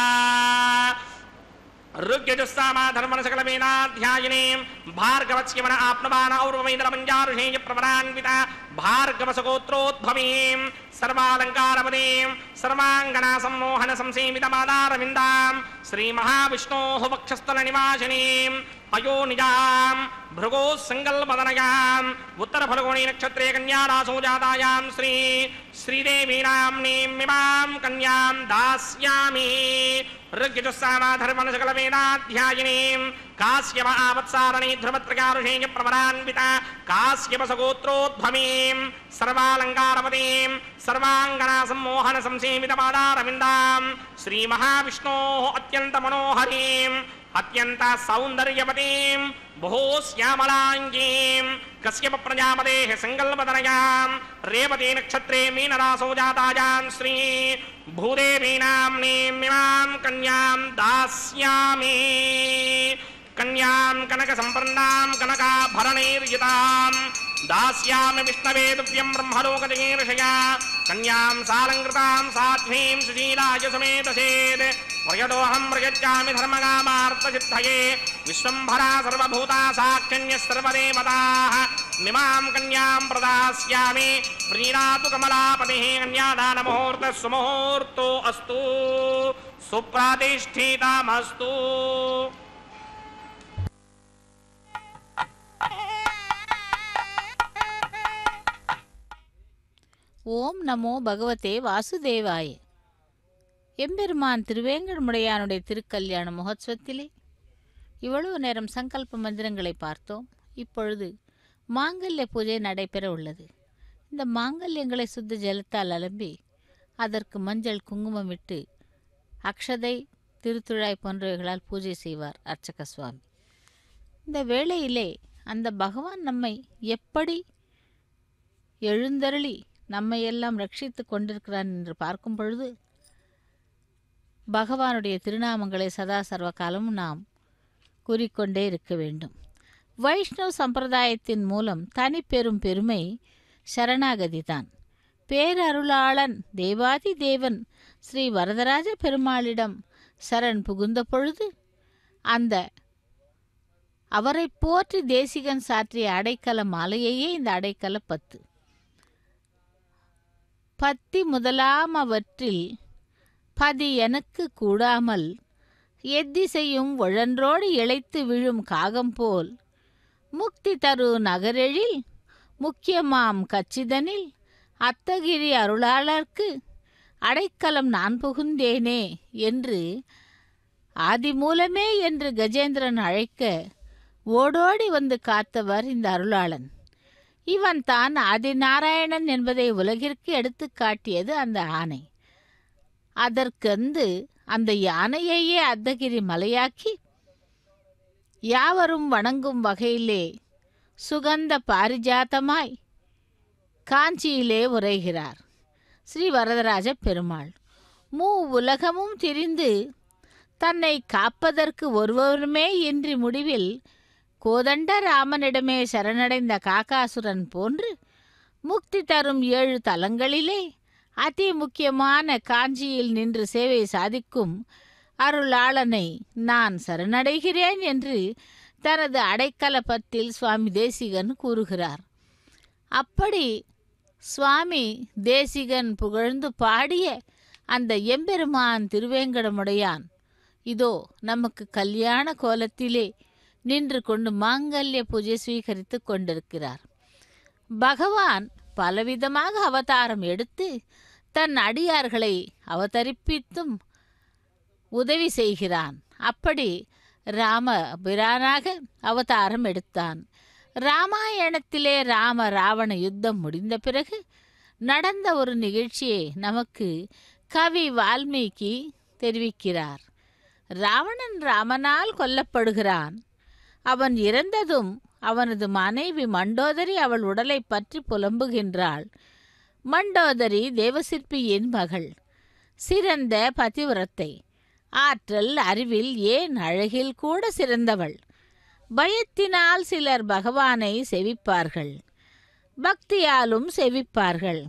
Speaker 2: ऋग्यजुस्सामा धर्मण सकल वेदाध्यायिने भार्गवस्यमन आप्नवान और्वमेदल मंजारुषेय प्रवरान्विता भार्गवसगोत्रोद्भवीं सर्वालंकारपदीं सर्वांगना सम्मोहन संसेवितमादारविन्दां श्री महाविष्णोः वक्षस्थल निवासिनीं अयोनिजां भृगो संगल्पदनयाम् उत्तर फल्गुणी नक्षत्रे कन्या रासौ जातायां श्री श्रीदेवी नाम्नीमिमां कन्यां दास्यामि ऋग्यजुस्सामा धर्मण सकल वेदाध्यायिनीं काश्यप आवत्सारणी ध्रुवत्रयारुषेय प्रवरान्विता काश्यपसगोत्रोद्भवीं सर्वालंकारपदीं सर्वांगना सम्मोहन संसेवितपादारविन्दां श्री महाविष्णोः अत्यंत मनोहरीं अत्यंत सौंदर्यवतीं बहु श्यामलांगीं कश्यप प्रजापतेः संकल्पतनयां रेवती नक्षत्रे मीनरासौ जातायां श्री भूदेवी नाम्नीमिमां कन्यां दास्यामि कन्यां कनक संपन्नां कनकाभरणैर्युतां दास्यामि विष्णवे दिव्यं ब्रह्मलोकजगीर्षया कन्यां सालङ्कृतां साध्वीं सुशीलाय समेतसेत् व्रजदोऽहं व्रजच्चामि धर्मकामार्थसिद्धये विश्वम्भरा सर्वभूता साक्षण्यः सर्वदेवताः मिमां कन्यां प्रदास्यामि प्रीणातु कमलापतिः कन्यादानमुहूर्तः सुमुहूर्तो अस्तु सुप्रतिष्ठितमस्तु
Speaker 3: ஓம் நமோ பகவதே வாசுதேவாய. எம்பெருமான் திருவேங்கடமுடையானுடைய திருக்கல்யாண மகோத்சவத்திலே இவ்வளவு நேரம் சங்கல்ப மந்திரங்களை பார்த்தோம். இப்பொழுது மாங்கல்ய பூஜை நடைபெற உள்ளது. இந்த மாங்கல்யங்களை சுத்த ஜலத்தால் அலம்பி அதற்கு மஞ்சள் குங்குமம் விட்டு அக்ஷதை திருத்துழாய் போன்றவைகளால் பூஜை செய்வார் அர்ச்சக சுவாமி. இந்த வேளையிலே அந்த பகவான் நம்மை எப்படி எழுந்தருளி நம்மை எல்லாம் ரட்சித்து கொண்டிருக்கிறான் என்று பார்க்கும் பொழுது பகவானுடைய திருநாமங்களை சதா சர்வ காலமும் நாம் கூறிக்கொண்டே இருக்க வேண்டும். வைஷ்ணவ சம்பிரதாயத்தின் மூலம் தனிப்பெரும் பெருமை சரணாகதிதான். பேரருளாளன் தேவாதி தேவன் ஸ்ரீ வரதராஜ பெருமாளிடம் சரண் புகுந்த பொழுது அந்த அவரை போற்றி தேசிகன் சாற்றிய அடைக்கல மாலையையே இந்த அடைக்கல பத்து. பத்தி முதலாமவற்றில் பதி எனக்கு கூடாமல் எத்திசையும் ஒழன்றோடு இழைத்து விழும் காகம் போல் முக்தி தரு நகரெழில் முக்கியமாம் கச்சிதனில் அத்தகிரி அருளாளர்க்கு அடைக்கலம் நான் புகுந்தேனே என்று ஆதிமூலமே என்று கஜேந்திரன் அழைக்க ஓடோடி வந்து காத்தவர் இந்த அருளாளன். இவன் தான் ஆதிநாராயணன் என்பதை உலகிற்கு எடுத்து காட்டியது அந்த ஆனை. அதற்கந்து அந்த யானையையே அத்தகிரி மலையாக்கி யாவரும் வணங்கும் வகையிலே சுகந்த பாரிஜாத்தமாய் காஞ்சியிலே உரைகிறார் ஸ்ரீ வரதராஜ பெருமாள். மூ உலகமும் திரிந்து தன்னை காப்பதற்கு ஒருவருமே இன்றி முடிவில் கோதண்ட ராமனிடமே சரணடைந்த காகாசுரன் போன்று முக்தி தரும் 7 தலங்களிலே அதி முக்கியமான காஞ்சியில் நின்று சேவை சாதிக்கும் அருளாளனை நான் சரணடைகிறேன் என்று தனது அடைக்கலப்பத்தில் சுவாமி தேசிகன் கூறுகிறார். அப்படி சுவாமி தேசிகன் புகழ்ந்து பாடிய அந்த எம்பெருமான் திருவேங்கடமுடையான் இதோ நமக்கு கல்யாண கோலத்திலே நின்று கொண்டு மாங்கல்ய பூஜை ஸ்வீகரித்து கொண்டிருக்கிறார். பகவான் பலவிதமாக அவதாரம் எடுத்து தன் அடியார்களை அவதரிப்பித்தும் உதவி செய்கிறான். அப்படி ராமபிரானாக அவதாரம் எடுத்தான். ராமாயணத்திலே ராம ராவண யுத்தம் முடிந்த பிறகு நடந்த ஒரு நிகழ்ச்சியை நமக்கு கவி வால்மீகி தெரிவிக்கிறார். ராவணன் ராமனால் கொல்லப்படுகிறான். அவன் இறந்ததும் அவனது மனைவி மண்டோதரி அவள் உடலை பற்றி புலம்புகின்றாள். மண்டோதரி தேவசிற்பியின் மகள், சிறந்த பதிவிரத்தை, ஆற்றல் அறிவில் ஏன் அழகில் கூட சிறந்தவள். பயத்தினால் சிலர் பகவானை செவிப்பார்கள், பக்தியாலும் செவிப்பார்கள்.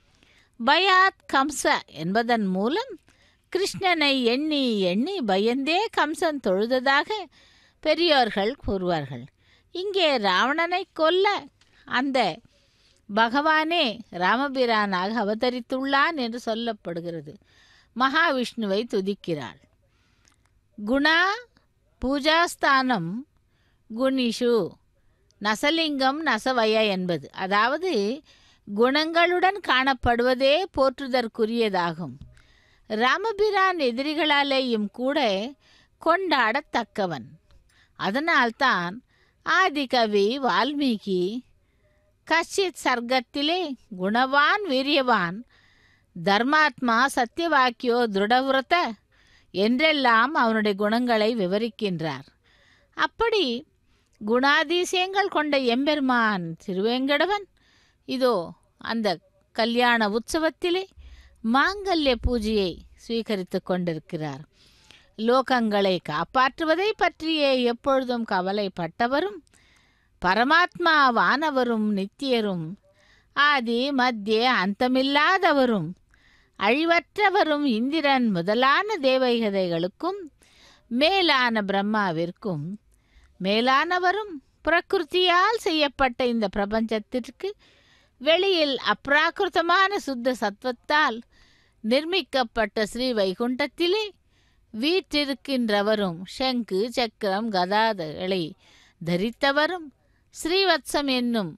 Speaker 3: பயாத் கம்ச என்பதன் மூலம் கிருஷ்ணனை எண்ணி எண்ணி பயந்தே கம்சன் தொழுததாக பெரியோர்கள் கூறுவார்கள். இங்கே ராவணனை கொல்ல அந்த பகவானே ராமபிரானாக அவதரித்துள்ளான் என்று சொல்லப்படுகிறது. மகாவிஷ்ணுவை துதிக்கிறாள். குணா பூஜாஸ்தானம் குணிஷு நசலிங்கம் நசவய என்பது, அதாவது குணங்களுடன் காணப்படுவதே போற்றுதற்குரியதாகும். ராமபிரான் எதிரிகளாலேயும் கூட கொண்டாடத்தக்கவன். அதனால்தான் ஆதிகவி வால்மீகி கஷ்டித் சர்க்கத்திலே குணவான் வீரியவான் தர்மாத்மா சத்தியவாக்கியோ திருடவிரத என்றெல்லாம் அவனுடைய குணங்களை விவரிக்கின்றார். அப்படி குணாதிசயங்கள் கொண்ட எம்பெருமான் திருவேங்கடவன் இதோ அந்த கல்யாண உற்சவத்திலே மாங்கல்ய பூஜையை ஸ்வீகரித்து கொண்டிருக்கிறார். லோகங்களை காப்பாற்றுவதை பற்றியே எப்பொழுதும் கவலைப்பட்டவரும் பரமாத்மாவானவரும் நித்தியரும் ஆதி மத்திய அந்தமில்லாதவரும் அழிவற்றவரும் இந்திரன் முதலான தேவதைகளுக்கும் மேலான பிரம்மாவிற்கும் மேலானவரும் பிரகிருதியால் செய்யப்பட்ட இந்த பிரபஞ்சத்திற்கு வெளியில் அப்ராகிருதமான சுத்த சத்வத்தால் நிர்மிக்கப்பட்ட ஸ்ரீ வைகுண்டத்திலே வீற்றிருக்கின்றவரும் சங்கு சக்கரம் கதாகளை தரித்தவரும் ஸ்ரீவத்சம் என்னும்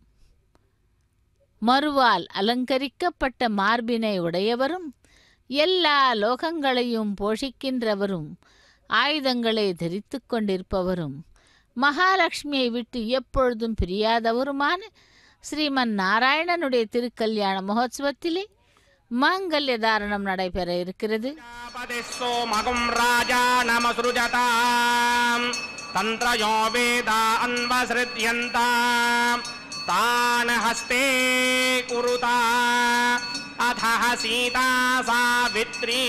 Speaker 3: மறுவால் அலங்கரிக்கப்பட்ட மார்பினை உடையவரும் எல்லா லோகங்களையும் போஷிக்கின்றவரும் ஆயுதங்களை தரித்து கொண்டிருப்பவரும் மகாலட்சுமியை விட்டு எப்பொழுதும் பிரியாதவருமான ஸ்ரீமன் நாராயணனுடைய திருக்கல்யாண மகோத்சவத்திலே மாங்கல்ய தாரணம் நடைபெற இருக்கிறது.
Speaker 2: தந்திரயோ வேதா அன்வஸ்ருத்யந்தாம் தான ஹஸ்தே குருதா அதஹ சீதா சாவித்ரி.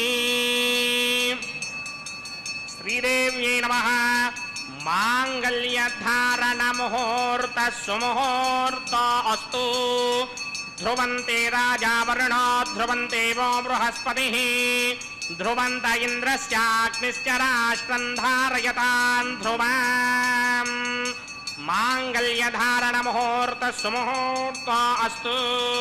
Speaker 2: ஸ்ரீதேவ்யை நமः. மாங்கல்யதாரண முகூர்த்த சுமுகூர்த்த அஸ்து. ध्रुवन्ते राजावरुणो ध्रुवन्ते वो बृहस्पतिः ध्रुवन्त इन्द्रस्याग्निश्च राष्ट्रं धारयतान् ध्रुवाम्. माङ्गल्यधारण मुहूर्त सुमुहूर्त अस्तु.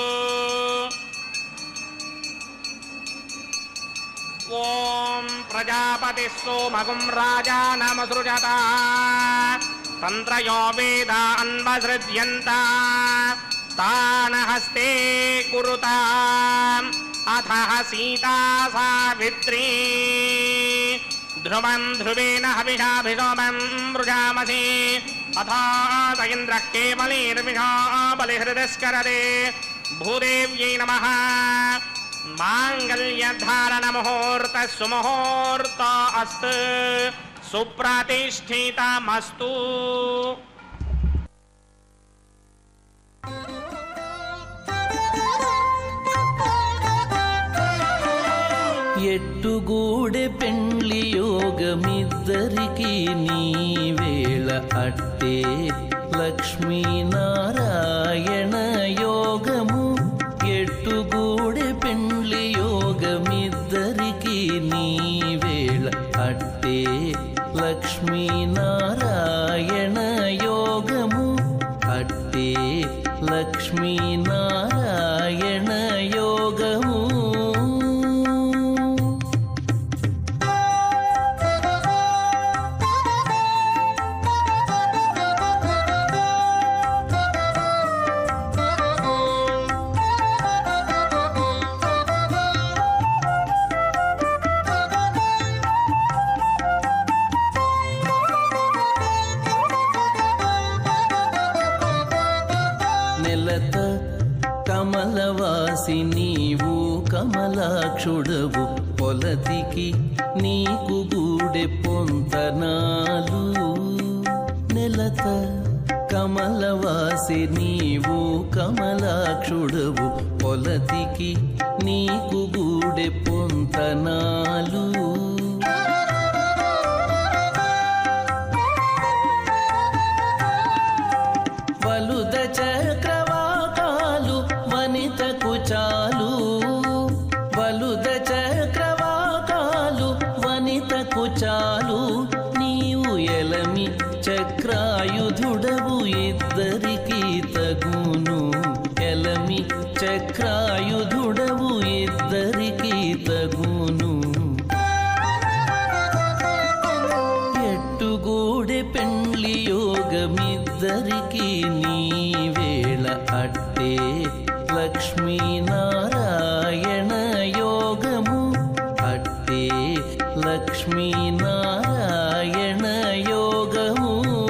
Speaker 2: ॐ प्रजापतिः सोमगुं राजा नमसृजत तन्त्रयो वेदा अन्वसृज्यन्ता तान हस्ते कुरुता अथः सीता सावित्री. ध्रुवं ध्रुवेण हविषाभिषोमं मृजामसि अथा त इन्द्रः केवलीर्विषा बलिहृदस्करते. भूदेव्यै नमः. माङ्गल्यधारण मुहूर्त सुमुहूर्त अस्तु. सुप्रतिष्ठितमस्तु.
Speaker 5: ఎట్టుగూడె పెండ్లి యోగమిద్దరికి నీవేళ అట్టే లక్ష్మీనారాయణ యోగము. ఎట్టుగూడె పెండ్లి యోగమిద్దరికి నీవేళ అట్టే లక్ష్మీనారాయణ కమలవాసి నీవు కమలాక్షుడవు పొలతికి నీకు గూడె పొంతనాలు నెలత కమలవాసి నీవు కమలాక్షుడవు పొలతికి నీకు గూడె పొంతనాలు వలుద చక్రవాకాలు వనితకు చాలు వలుద చక్రవాకాలు వనితకు చాలు నీవు ఎలమి చక్రాయుధుడవు ఇద్దరికి తగును ఎలమి చక్రాయుధుడవు ఇద్దరికి తగును ఎట్టుగూడె పెండ్లి యోగమిద్దరికి నీ వేళ అట్టే లక్ష్మీనారాయణ యోగము అట్టే లక్ష్మీనారాయణ యోగము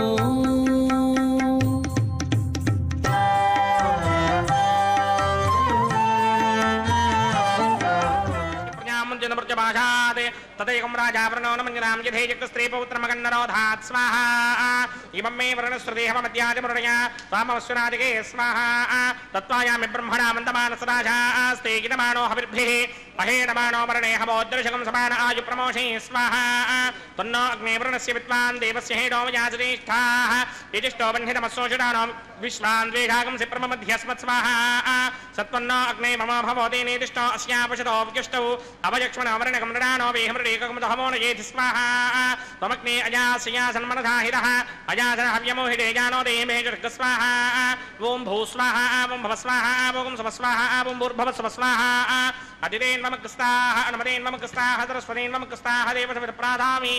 Speaker 2: तदैकं राजा प्रणोनमञ्जनां यथेजक्स्त्री पौत्रमगन्नरोधात् स्वाहा इमं मे वर्णस्रुदेहमध्याजमरुणया त्वामवस्वनादिके स्वाहा तत्त्वायामि ब्रह्मणा मन्दमानसराजास्ते गिनमानो हविर्भिः अहेणमानो वर्णे हवोद्दर्शकं समान आयुप्रमोषे स्वाहा तन्नो अग्ने वर्णस्य विद्वान् देवस्य हेडो वयाज्येष्ठाः यजिष्ठो बह्नितमस्सोषडानो विश्वान् द्वेषागंसि प्रममध्यस्मत् स्वाहा सत्वन्नो अग्ने मम भवोदे नेदिष्टो अस्यापशतो व्यष्टौ अवयक्ष्मणो वर्णकं नृणानो वेहमृडेकमुदहमो न येति स्वाहा त्वमग्ने अजास्या सन्मनधा हिरः अजासन हव्यमोहिते जानो देहे जर्ग स्वाहा ॐ भू स्वाहा ॐ भव स्वाहा ॐ सव स्वाहा ॐ भूर्भव स्व स्वाहा अदितेन्वमकृस्ताः अनुमतेन्वमकृस्ताः सरस्वतेन्वमकृस्ताः देवसविदप्राधामि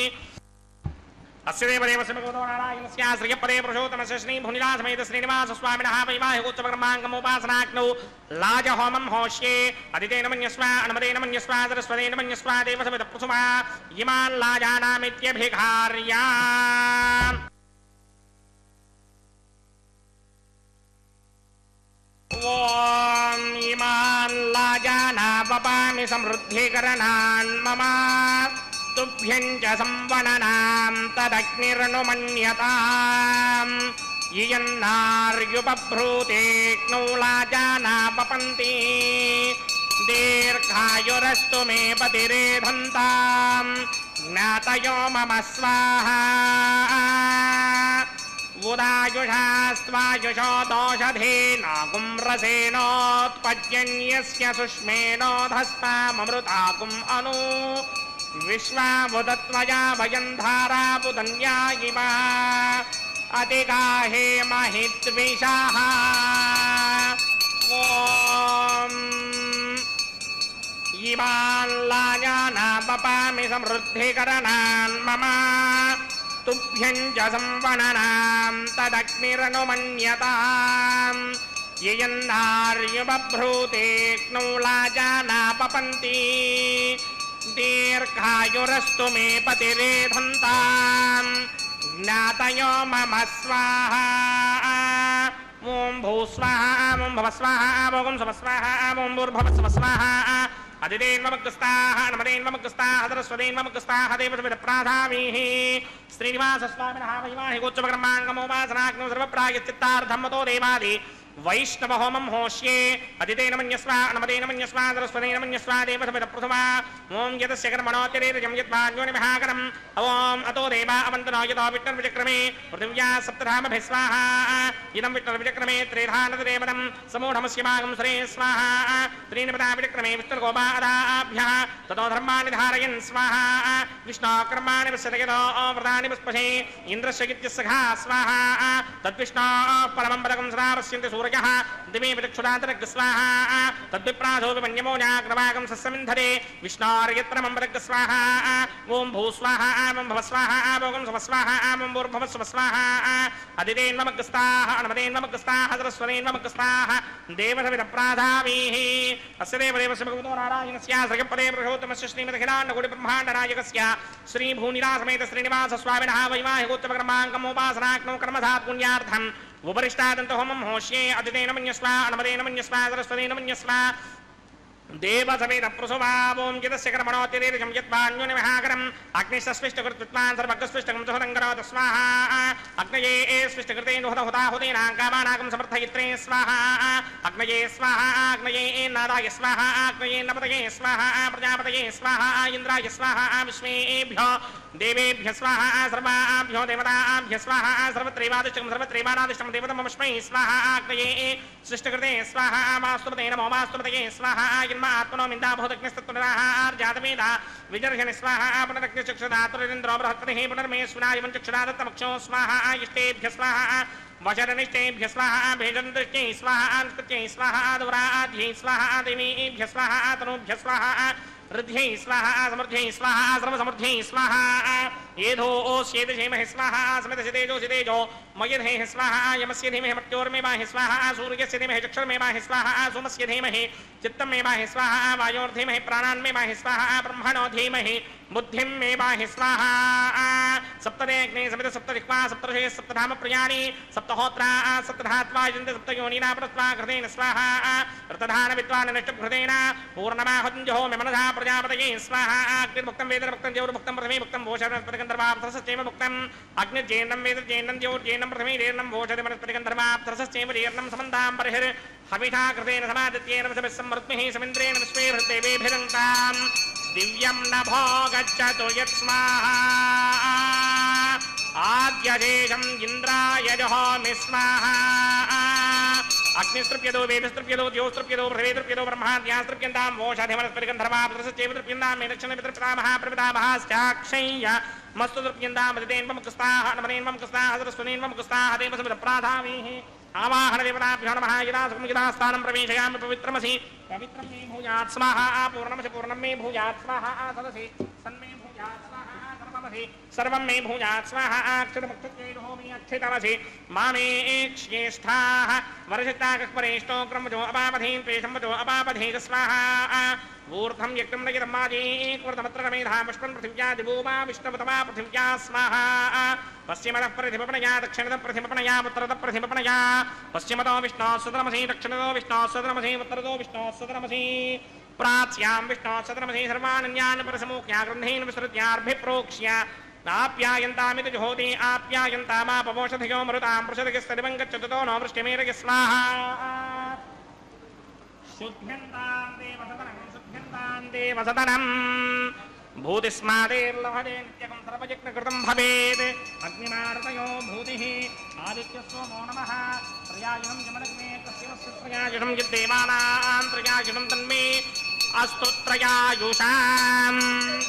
Speaker 2: अस्य देवदेवस्य भगवतो नारायणस्य श्रियपदे पुरुषोत्तमस्य श्रीभुनिलासमेत श्रीनिवासस्वामिनः वैवाहिकोत्सवकर्माङ्गमुपासनाग्नौ लाजहोमं होष्ये अदितेन मन्यस्व अनुमतेन मन्यस्व सरस्वतेन मन्यस्व देवसविदप्रसुमा इमान् लाजानामित्यभिघार्या ॐ इमान् लाजानावपामि समृद्धिकरणान् मम तुभ्यं च संवननां तदग्निरनुमन्यताम् इयन्नार्युपभ्रूतेऽग्नौ लाजानापपन्ति दीर्घायुरस्तु मे पतिरेधन्ताम् ज्ञातयो मम स्वाहा उदायुषास्त्वायुषो दोषधेनागुं रसेनोत्पद्यन्यस्य सुष्मेनोधस्ताममृतागुम् अनु विश्वामुदत्वया वयन्धारा बुदन्या इव अतिगाहे महित्विषाः ॐ इमान् लाजानापपामि समृद्धिकरणान् मम तुभ्यं च संवननां तदग्निरनुमन्यताम् ययन्नार्युपभ्रूतेऽग्नौ लाजानापपन्ति दीर्घायुरस्तु मे पतिरेधन्ताम् ज्ञातयो मम स्वाहा ॐ भू स्वाहा ॐ भव स्वाहा ॐ सव स्वाहा ॐ भूर्भुवः स्वः स्वाहा अदितेन्वमग्रस्ताः नमतेन्वमग्रस्ताः सरस्वतेन्वमग्रस्ताः देवसविदप्राधामीः श्रीनिवासस्वामिनः वैवाहिकोत्सवकर्माङ्गमुपासनाग्नौ सर्वप्रायश्चित्तार्थं मतो देवादि वैष्णव होमं होष्ये अदितेन मन्यस्व अनुमतेन मन्यस्व सरस्वतेन मन्यस्व देवसविदप्रथमा ॐ यतस्य कर्मणोऽतिरेकं यद्वान्योनिमहाकरम् ॐ अतो देवा अवन्तनो यतो विष्णुर्विचक्रमे पृथिव्या सप्तधामभिः स्वाहा इदं विष्णुर्विचक्रमे त्रिधानतदेवतं समूढमस्य भागं सुरे स्वाहा त्रीनिपदा विचक्रमे विष्णुर्गोपादाभ्यः ततो धर्माणि धारयन् स्वाहा विष्णोकर्माणि पश्यतयतो व्रतानि पुष्पशे इन्द्रस्य गित्यस्सखा स्वाहा तद्विष्णोः परमं पदकं सदा पश्यन्ति सूर्यः दिवे विदक्षुदान्तरग् स्वाहा तद्विप्रासो विमन्यमोजाग्रवागं सस्यमिन्धरे विष्णोर्यत्परमं पदग् स्वाहा ॐ भू स्वाहा ॐ भव स्वाहा ॐ सव स्वाहा ॐ भूर्भुवः स्वः स्वाहा अदितेन्वमग्रस्ताः अनुमतेन्वमग्रस्ताः सरस्वतेन्वमग्रस्ताः देवसविदप्राधामीः अस्य देवदेवस्य भगवतो नारायणस्य श्रियपदे पुरुषोत्तमस्य श्रीमदखिलाण्डकोटिब्रह्माण्डनायकस्य श्रीभूनिलासमेत श्रीनिवासस्वामिनः वैवाहिकोत्सवकर्माङ्गमुपासनाग्नौ कर्मधात् पुण्यार्थं उपरिष्टादन्त होमं होष्ये अदितेन मन्यस्व अनमदेन मन्यस्व सरस्वतेन मन्यस्व देव समेत प्रसुभावों यदस्य कर्मणोतिरेजं यत्वान्योनिमहाकरम् अग्निस्स्विष्टकृत्वान् सर्वज्ञस्विष्टकं सुहदङ्करोत् स्वाहा अग्नये स्विष्टकृते हुताहुतेनां कामानाकं समर्थयित्रे स्वाहा अग्नये स्वाहा अग्नये नादाय स्वाहा अग्नये नपतये स्वाहा प्रजापतये स्वाहा इन्द्राय स्वाहा विश्वेभ्यो देवेभ्य स्वाहा सर्वाभ्यो देवताभ्य स्वाहा सर्वत्रैवादिष्टं सर्वत्रैवानादिष्टं देवतमस्मै स्वाहा अग्नये सृष्टकृते स्वाहा मास्तुपते नमो मास्तुपतये स्वाहा आत्मनो मिंदा भूतग्निस्तुराहार्जातमेधा विजर्षण स्वाहा पुनरग्निचक्षुरातुरेन्द्रो बृहत्पतिः पुनर्मेश्वराय चक्षुरादत्तमक्षो स्वाहा इष्टेभ्य स्वाहा वशरनिष्ठेभ्य स्वाहा भेजनदृष्टै स्वाहा कृत्यै स्वाहा दुराध्यै स्वाहा देवीभ्य स्वाहा तनूभ्य स्वाहा ऋद्ध्यै स्वाहा समृद्ध्यै स्वाहा सर्वसमृद्ध्यै स्वाहा येधोऽस्येदशेमहि स्वाहा समितसितेजो मयधेः स्वाहा यमस्य धीमहि मर्त्योर्मेवाहि स्वाहा सूर्यस्य धीमहि चक्षुर्मेवाहि स्वाहा सोमस्य धीमहि चित्तमेवाहि स्वाहा वायोर्धीमहि प्राणान्मेवाहि स्वाहा ब्रह्मणो धीमहि बुद्धिं मेवाहि स्वाहा सप्तदेग्ने समित सप्तदिक्वा सप्तर्षे सप्तधाम प्रियाणि सप्तहोत्रा सप्तधात्वा यजन्ते सप्तयोनिना परस्वा घृतेन स्वाहा ऋतधान विद्वान् निष्टभृतेन पूर्णमाहुञ्जहो मेमनधा प्रजापतये स्वाहा अग्निर्भुक्तं वेदर्भुक्तं ज्योर्भुक्तं प्रथमे भुक्तं भोषधमस्पतिगन्धर्वाप्तरसश्चैव भुक्तं अग्निर्जेन्नं वेदर्जेन्नं ज्योर्जेन्नं प्रथमे जेन्नं भोषधमस्पतिगन्धर्वाप्तरसश्चैव जेन्नं समन्तां बर्हिर् हविषा कृतेन समादित्येन समृद्भिः समिन्द्रेण विश्वेभिर्देवेभिरन्ताम् दिव्यं नभो गच्छतु यत्स्वाहा आद्यशेषम् इन्द्राय जहोमि स्वाहा अग्निस्तृप्यतो वेदस्तृप्यतो द्योस्तृप्यतो पृथिवीस्तृप्यतो ब्रह्माद्यास्तृप्यन्तां वोषधिमनस्पतिगन्धर्वाप्तरसश्चैव तृप्यन्तां मेदक्षिणपितृपितामहा प्रपितामहाश्चाक्षय्य मस्तु तृप्यन्तां मदितेन्वमुखस्ताः नमनेन्वमुखस्ताः सरस्वतीन्वमुखस्ताः देवसमितप्राधावीः आवाहन देवताभ्यो नमः यदा सुखं यदा स्थानं प्रवेशयामि पवित्रमसि पवित्रं मे भूयात् स्वाहा पूर्णमसि पूर्णं मे भूयात् स्वाहा सदसि सन्मे भूयात् स्वाहा सर्वमसि सर्वं मे भूयात् स्वाहा अक्षतमक्षतेजोमि अक्षितमसि मामेक्ष्येष्ठाः वर्षिताकस्परेष्टो क्रमजो अपापधीन् त्वेषम्वजो अपापधीः स्वाहा ऊर्ध्वं यज्ञं नयितं माजीकृतमत्र रमेधा पुष्पं पृथिव्या दिवोमा विष्णुवतमा पृथिव्या स्वाहा पश्चिमतः प्रतिपणया दक्षिणतः प्रतिपणया उत्तरतः प्रतिपणया पश्चिमतो विष्णोः सदनमसि दक्षिणतो विष्णोः सदनमसि उत्तरतो विष्णोः सदनमसि प्राच्यां विष्णोः सदनमसि सर्वानन्यान् परसमुख्या ग्रन्थेन विसृत्यार्भिप्रोक्ष्य आप्यायन्तामिति जुहोति आप्यायन्तामापवोषधियो मरुतां पृषदिगस्तदिवं गच्छतो नो वृष्टिमेरय स्वाहा शुद्ध्यन्तां देवसदनं भूतिस्मादेर्लभते नित्यकं सर्वयज्ञकृतं भवेत् अग्निमारतयो भूतिः आदित्यस्वो नमः प्रयाजनं यमनग्ने कस्यमस्य प्रयाजनं यद्देवानां प्रयाजनं तन्मे अस्तु त्रयायुषाम्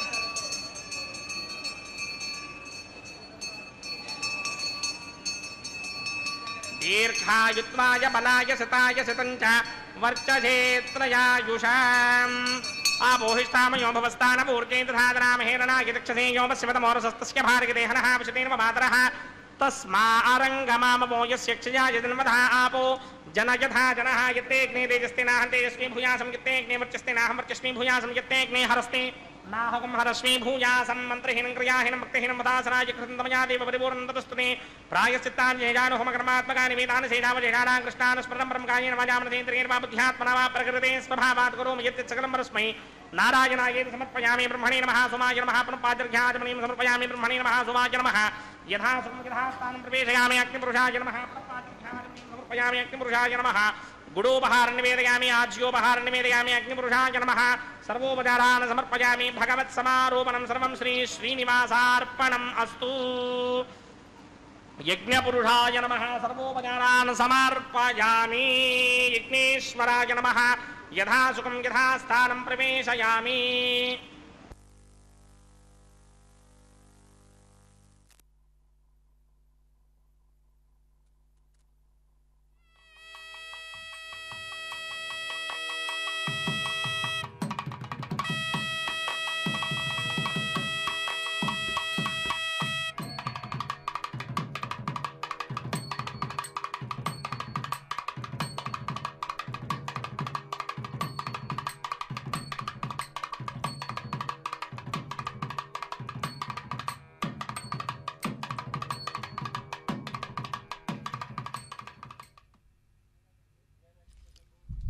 Speaker 2: दीर्घायुत्वाय बलाय सताय सतञ्च वर्चसे त्रयायुषाम् आपोहिष्ठामयो भवस्तानपूर्जे दधादनामहेरणाय दक्षसे योमस्यवतमोरसस्तस्य भार्गदेहनः विशतेन मातरः तस्मा अरङ्गमामपो यस्य क्षयाय जन्मधः आपो जन यथा जनः यत्तेऽग्ने तेजस्ते नाहं तेजस्वी भूयासं यत्तेऽग्ने वर्चस्ते नाहं वर्चस्वी भूयासं यत्तेऽग्ने हरस्ते नाहकं हरस्वी भूयासं मन्त्रहीनं क्रियाहीनं भक्तिहीनं मदासनाय कृतन्तमया देव परिपूर्णं ततस्तुते प्रायश्चित्तान्येजानुहोमकर्मात्मकानि वेदानि सेनावजेषाणां कृष्णान् स्मरणं ब्रह्मकायेन वाजामनसेन्द्रियेण वा बुद्ध्यात्मना वा प्रकृते स्वभावात् करोमि यत् सकलं परस्मै नारायणाय समर्पयामि ब्रह्मणे नमः सोमाय नमः पुनः समर्पयामि ब्रह्मणे नमः सोमाय नमः यथा स्थानं प्रवेशयामि अग्निपुरुषाय नमः समर्पयामि अग्निपुरुषाय नमः गुडोपहारं निवेदयामि आज्योपहारं निवेदयामि अग्निपुरुषाय नमः सर्वोपचारान् समर्पयामि भगवत्समारोपणं सर्वं श्रीनिवासार्पणम् अस्तु यज्ञपुरुषाय नमः सर्वोपचारान् समर्पयामि यज्ञेश्वराय नमः यथा सुखं यथा स्थानं प्रवेशयामि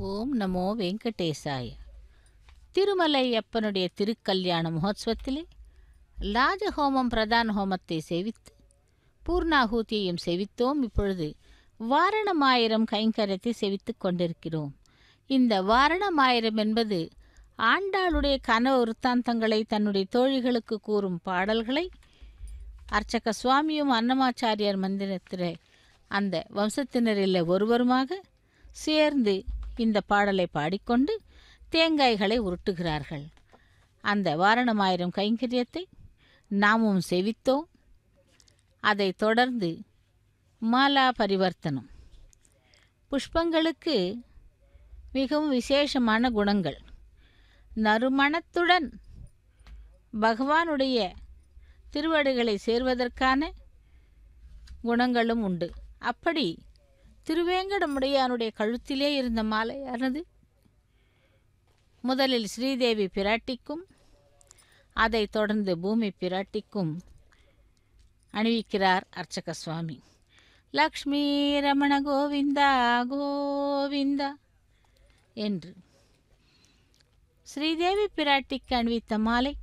Speaker 3: ஓம் நமோ வெங்கடேசாய. திருமலை அப்பனுடைய திருக்கல்யாண மகோத்சவத்திலே லாஜஹோமம் பிரதான ஹோமத்தை சேவித்து பூர்ணாகூதியையும் சேவித்தோம். இப்பொழுது வாரணமாயிரம் கைங்கரியத்தை சேவித்து கொண்டிருக்கிறோம். இந்த வாரணமாயிரம் என்பது ஆண்டாளுடைய கனவு விருத்தாந்தங்களை தன்னுடைய தோழிகளுக்கு கூறும் பாடல்களை அர்ச்சக சுவாமியும் அன்னமாச்சாரியார் மந்திரத்தில் அந்த வம்சத்தினரில் ஒருவருமாக சேர்ந்து இந்த பாடலை பாடிக்கொண்டு தேங்காய்களை உருட்டுகிறார்கள். அந்த வாரணமாயிரம் கைங்கரியத்தை நாமும் சேவித்தோம். அதை தொடர்ந்து மாலா பரிவர்த்தனம். புஷ்பங்களுக்கு மிகவும் விசேஷமான குணங்கள். நறுமணத்துடன் பகவானுடைய திருவடிகளை சேர்வதற்கான குணங்களும் உண்டு. அப்படி திருவேங்கடமுடையானுடைய கழுத்திலே இருந்த மாலையானது முதலில் ஸ்ரீதேவி பிராட்டிக்கும் அதைத் தொடர்ந்து பூமி பிராட்டிக்கும் அணிவிக்கிறார் அர்ச்சக சுவாமி. லக்ஷ்மி ரமண கோவிந்தா கோவிந்தா என்று ஸ்ரீதேவி பிராட்டிக்கு அணிவித்த மாலை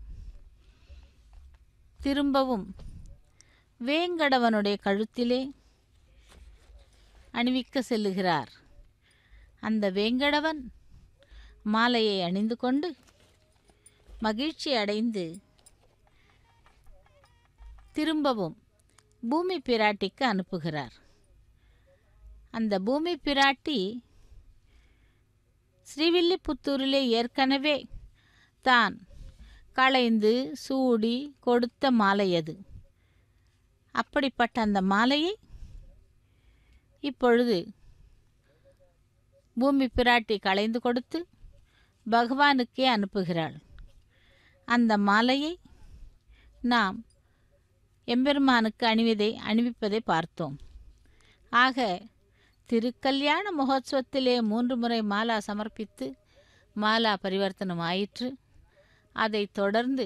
Speaker 3: திரும்பவும் வேங்கடவனுடைய கழுத்திலே அணிவிக்க செல்லுகிறார். அந்த வேங்கடவன் மாலையை அணிந்து கொண்டு மகிழ்ச்சி அடைந்து திரும்பவும் பூமி பிராட்டிக்கு அனுப்புகிறார். அந்த பூமி பிராட்டி ஸ்ரீவில்லிபுத்தூரிலே ஏற்கனவே தான் களைந்து சூடி கொடுத்த மாலை அது. அப்படிப்பட்ட அந்த மாலையை இப்பொழுது பூமி பிராட்டி களைந்து கொடுத்து பகவானுக்கே அனுப்புகிறாள். அந்த மாலையை நாம் எம்பெருமானுக்கு அணிவிப்பதை பார்த்தோம். ஆக திருக்கல்யாண மகோத்சவத்திலே 3 முறை மாலா சமர்ப்பித்து மாலா பரிவர்த்தனம் ஆயிற்று. அதைத் தொடர்ந்து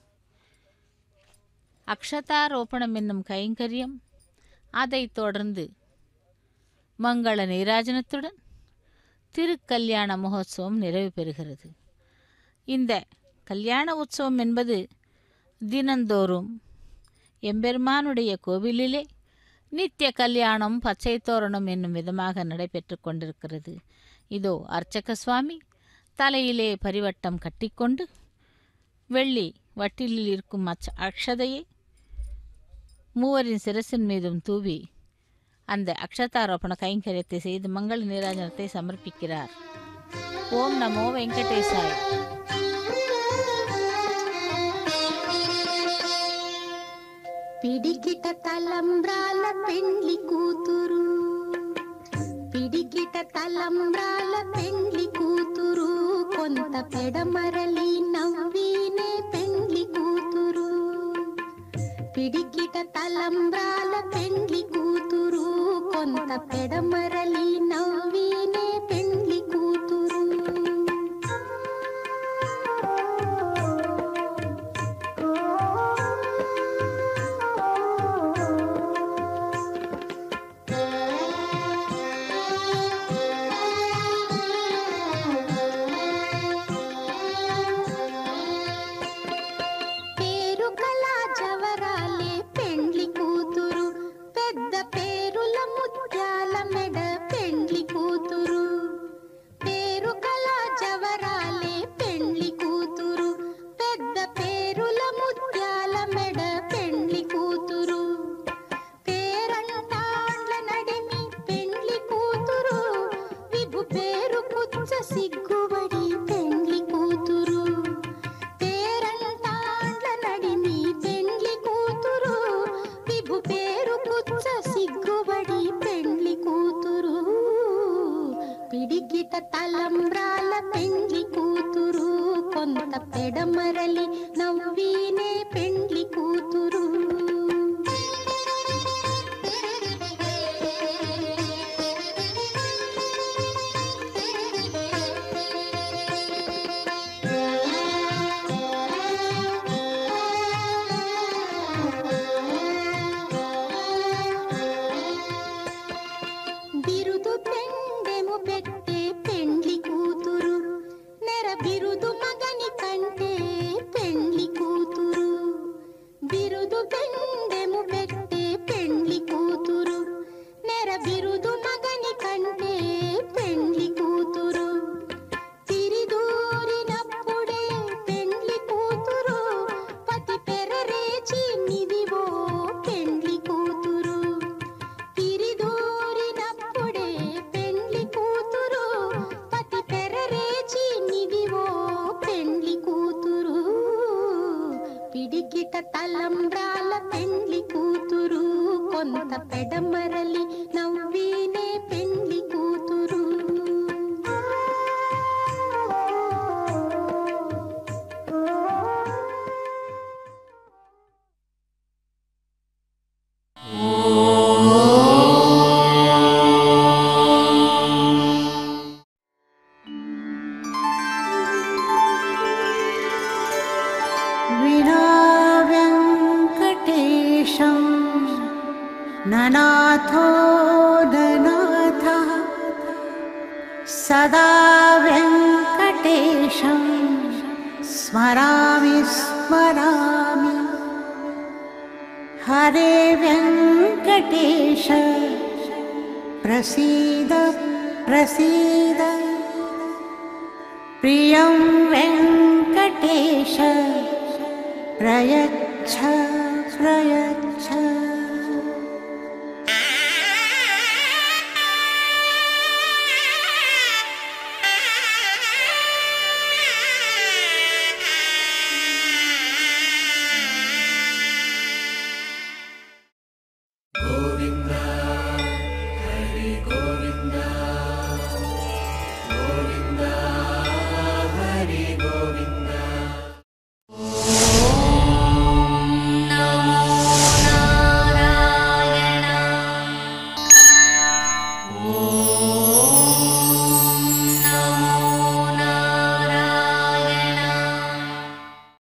Speaker 3: அக்ஷதாரோபணம் என்னும் கைங்கரியம், அதைத் தொடர்ந்து மங்கள நீராஜனத்துடன் திருக்கல்யாண மகோத்சவம் நிறைவு பெறுகிறது. இந்த கல்யாண உற்சவம் என்பது தினந்தோறும் எம்பெருமானுடைய கோவிலிலே நித்திய கல்யாணம் பச்சை தோரணம் என்னும் விதமாக நடைபெற்று கொண்டிருக்கிறது. இதோ அர்ச்சக சுவாமி தலையிலே பரிவட்டம் கட்டிக்கொண்டு வெள்ளி வட்டிலில் இருக்கும் அக்ஷதையை மூவரின் சிரசின் மீதும் தூவி அந்த அக்ஷதாரோபண கைங்கரியத்தை செய்து மங்கள நீராஜனத்தை சமர்ப்பிக்கிறார். ஓம் நமோ வெங்கடேசாய.
Speaker 6: పిడికిట తలంబ్రాల పెండ్లి కూతురు, పిడికిట తలంబ్రాల పెండ్లి కూతురు, కొంత పెడమరలి నవ్వినే పెండ్లి కూతురు. పిడికిట తలంబ్రాల పెండ్లి కూతురు, కొంత పెడమరలి నవ్వినే పెండ్లి కూతురు. పిడికిట తలంబ్రాల పెండ్లి కూతురు, కొంత పెడమరలి నవ్వినే పెండ్లి కూతురు. బిరుదు పెండెము పెట్టే పెండ్లి పెడమరలి నవ్వీనే పెండ్లి కూతురు.
Speaker 7: ननाथो ननाथः सदा वेङ्कटेशं स्मरामि स्मरामि. हरे वेङ्कटेश प्रसीद प्रसीद. प्रियं वेङ्कटेश प्रयच्छ प्रयच्छ.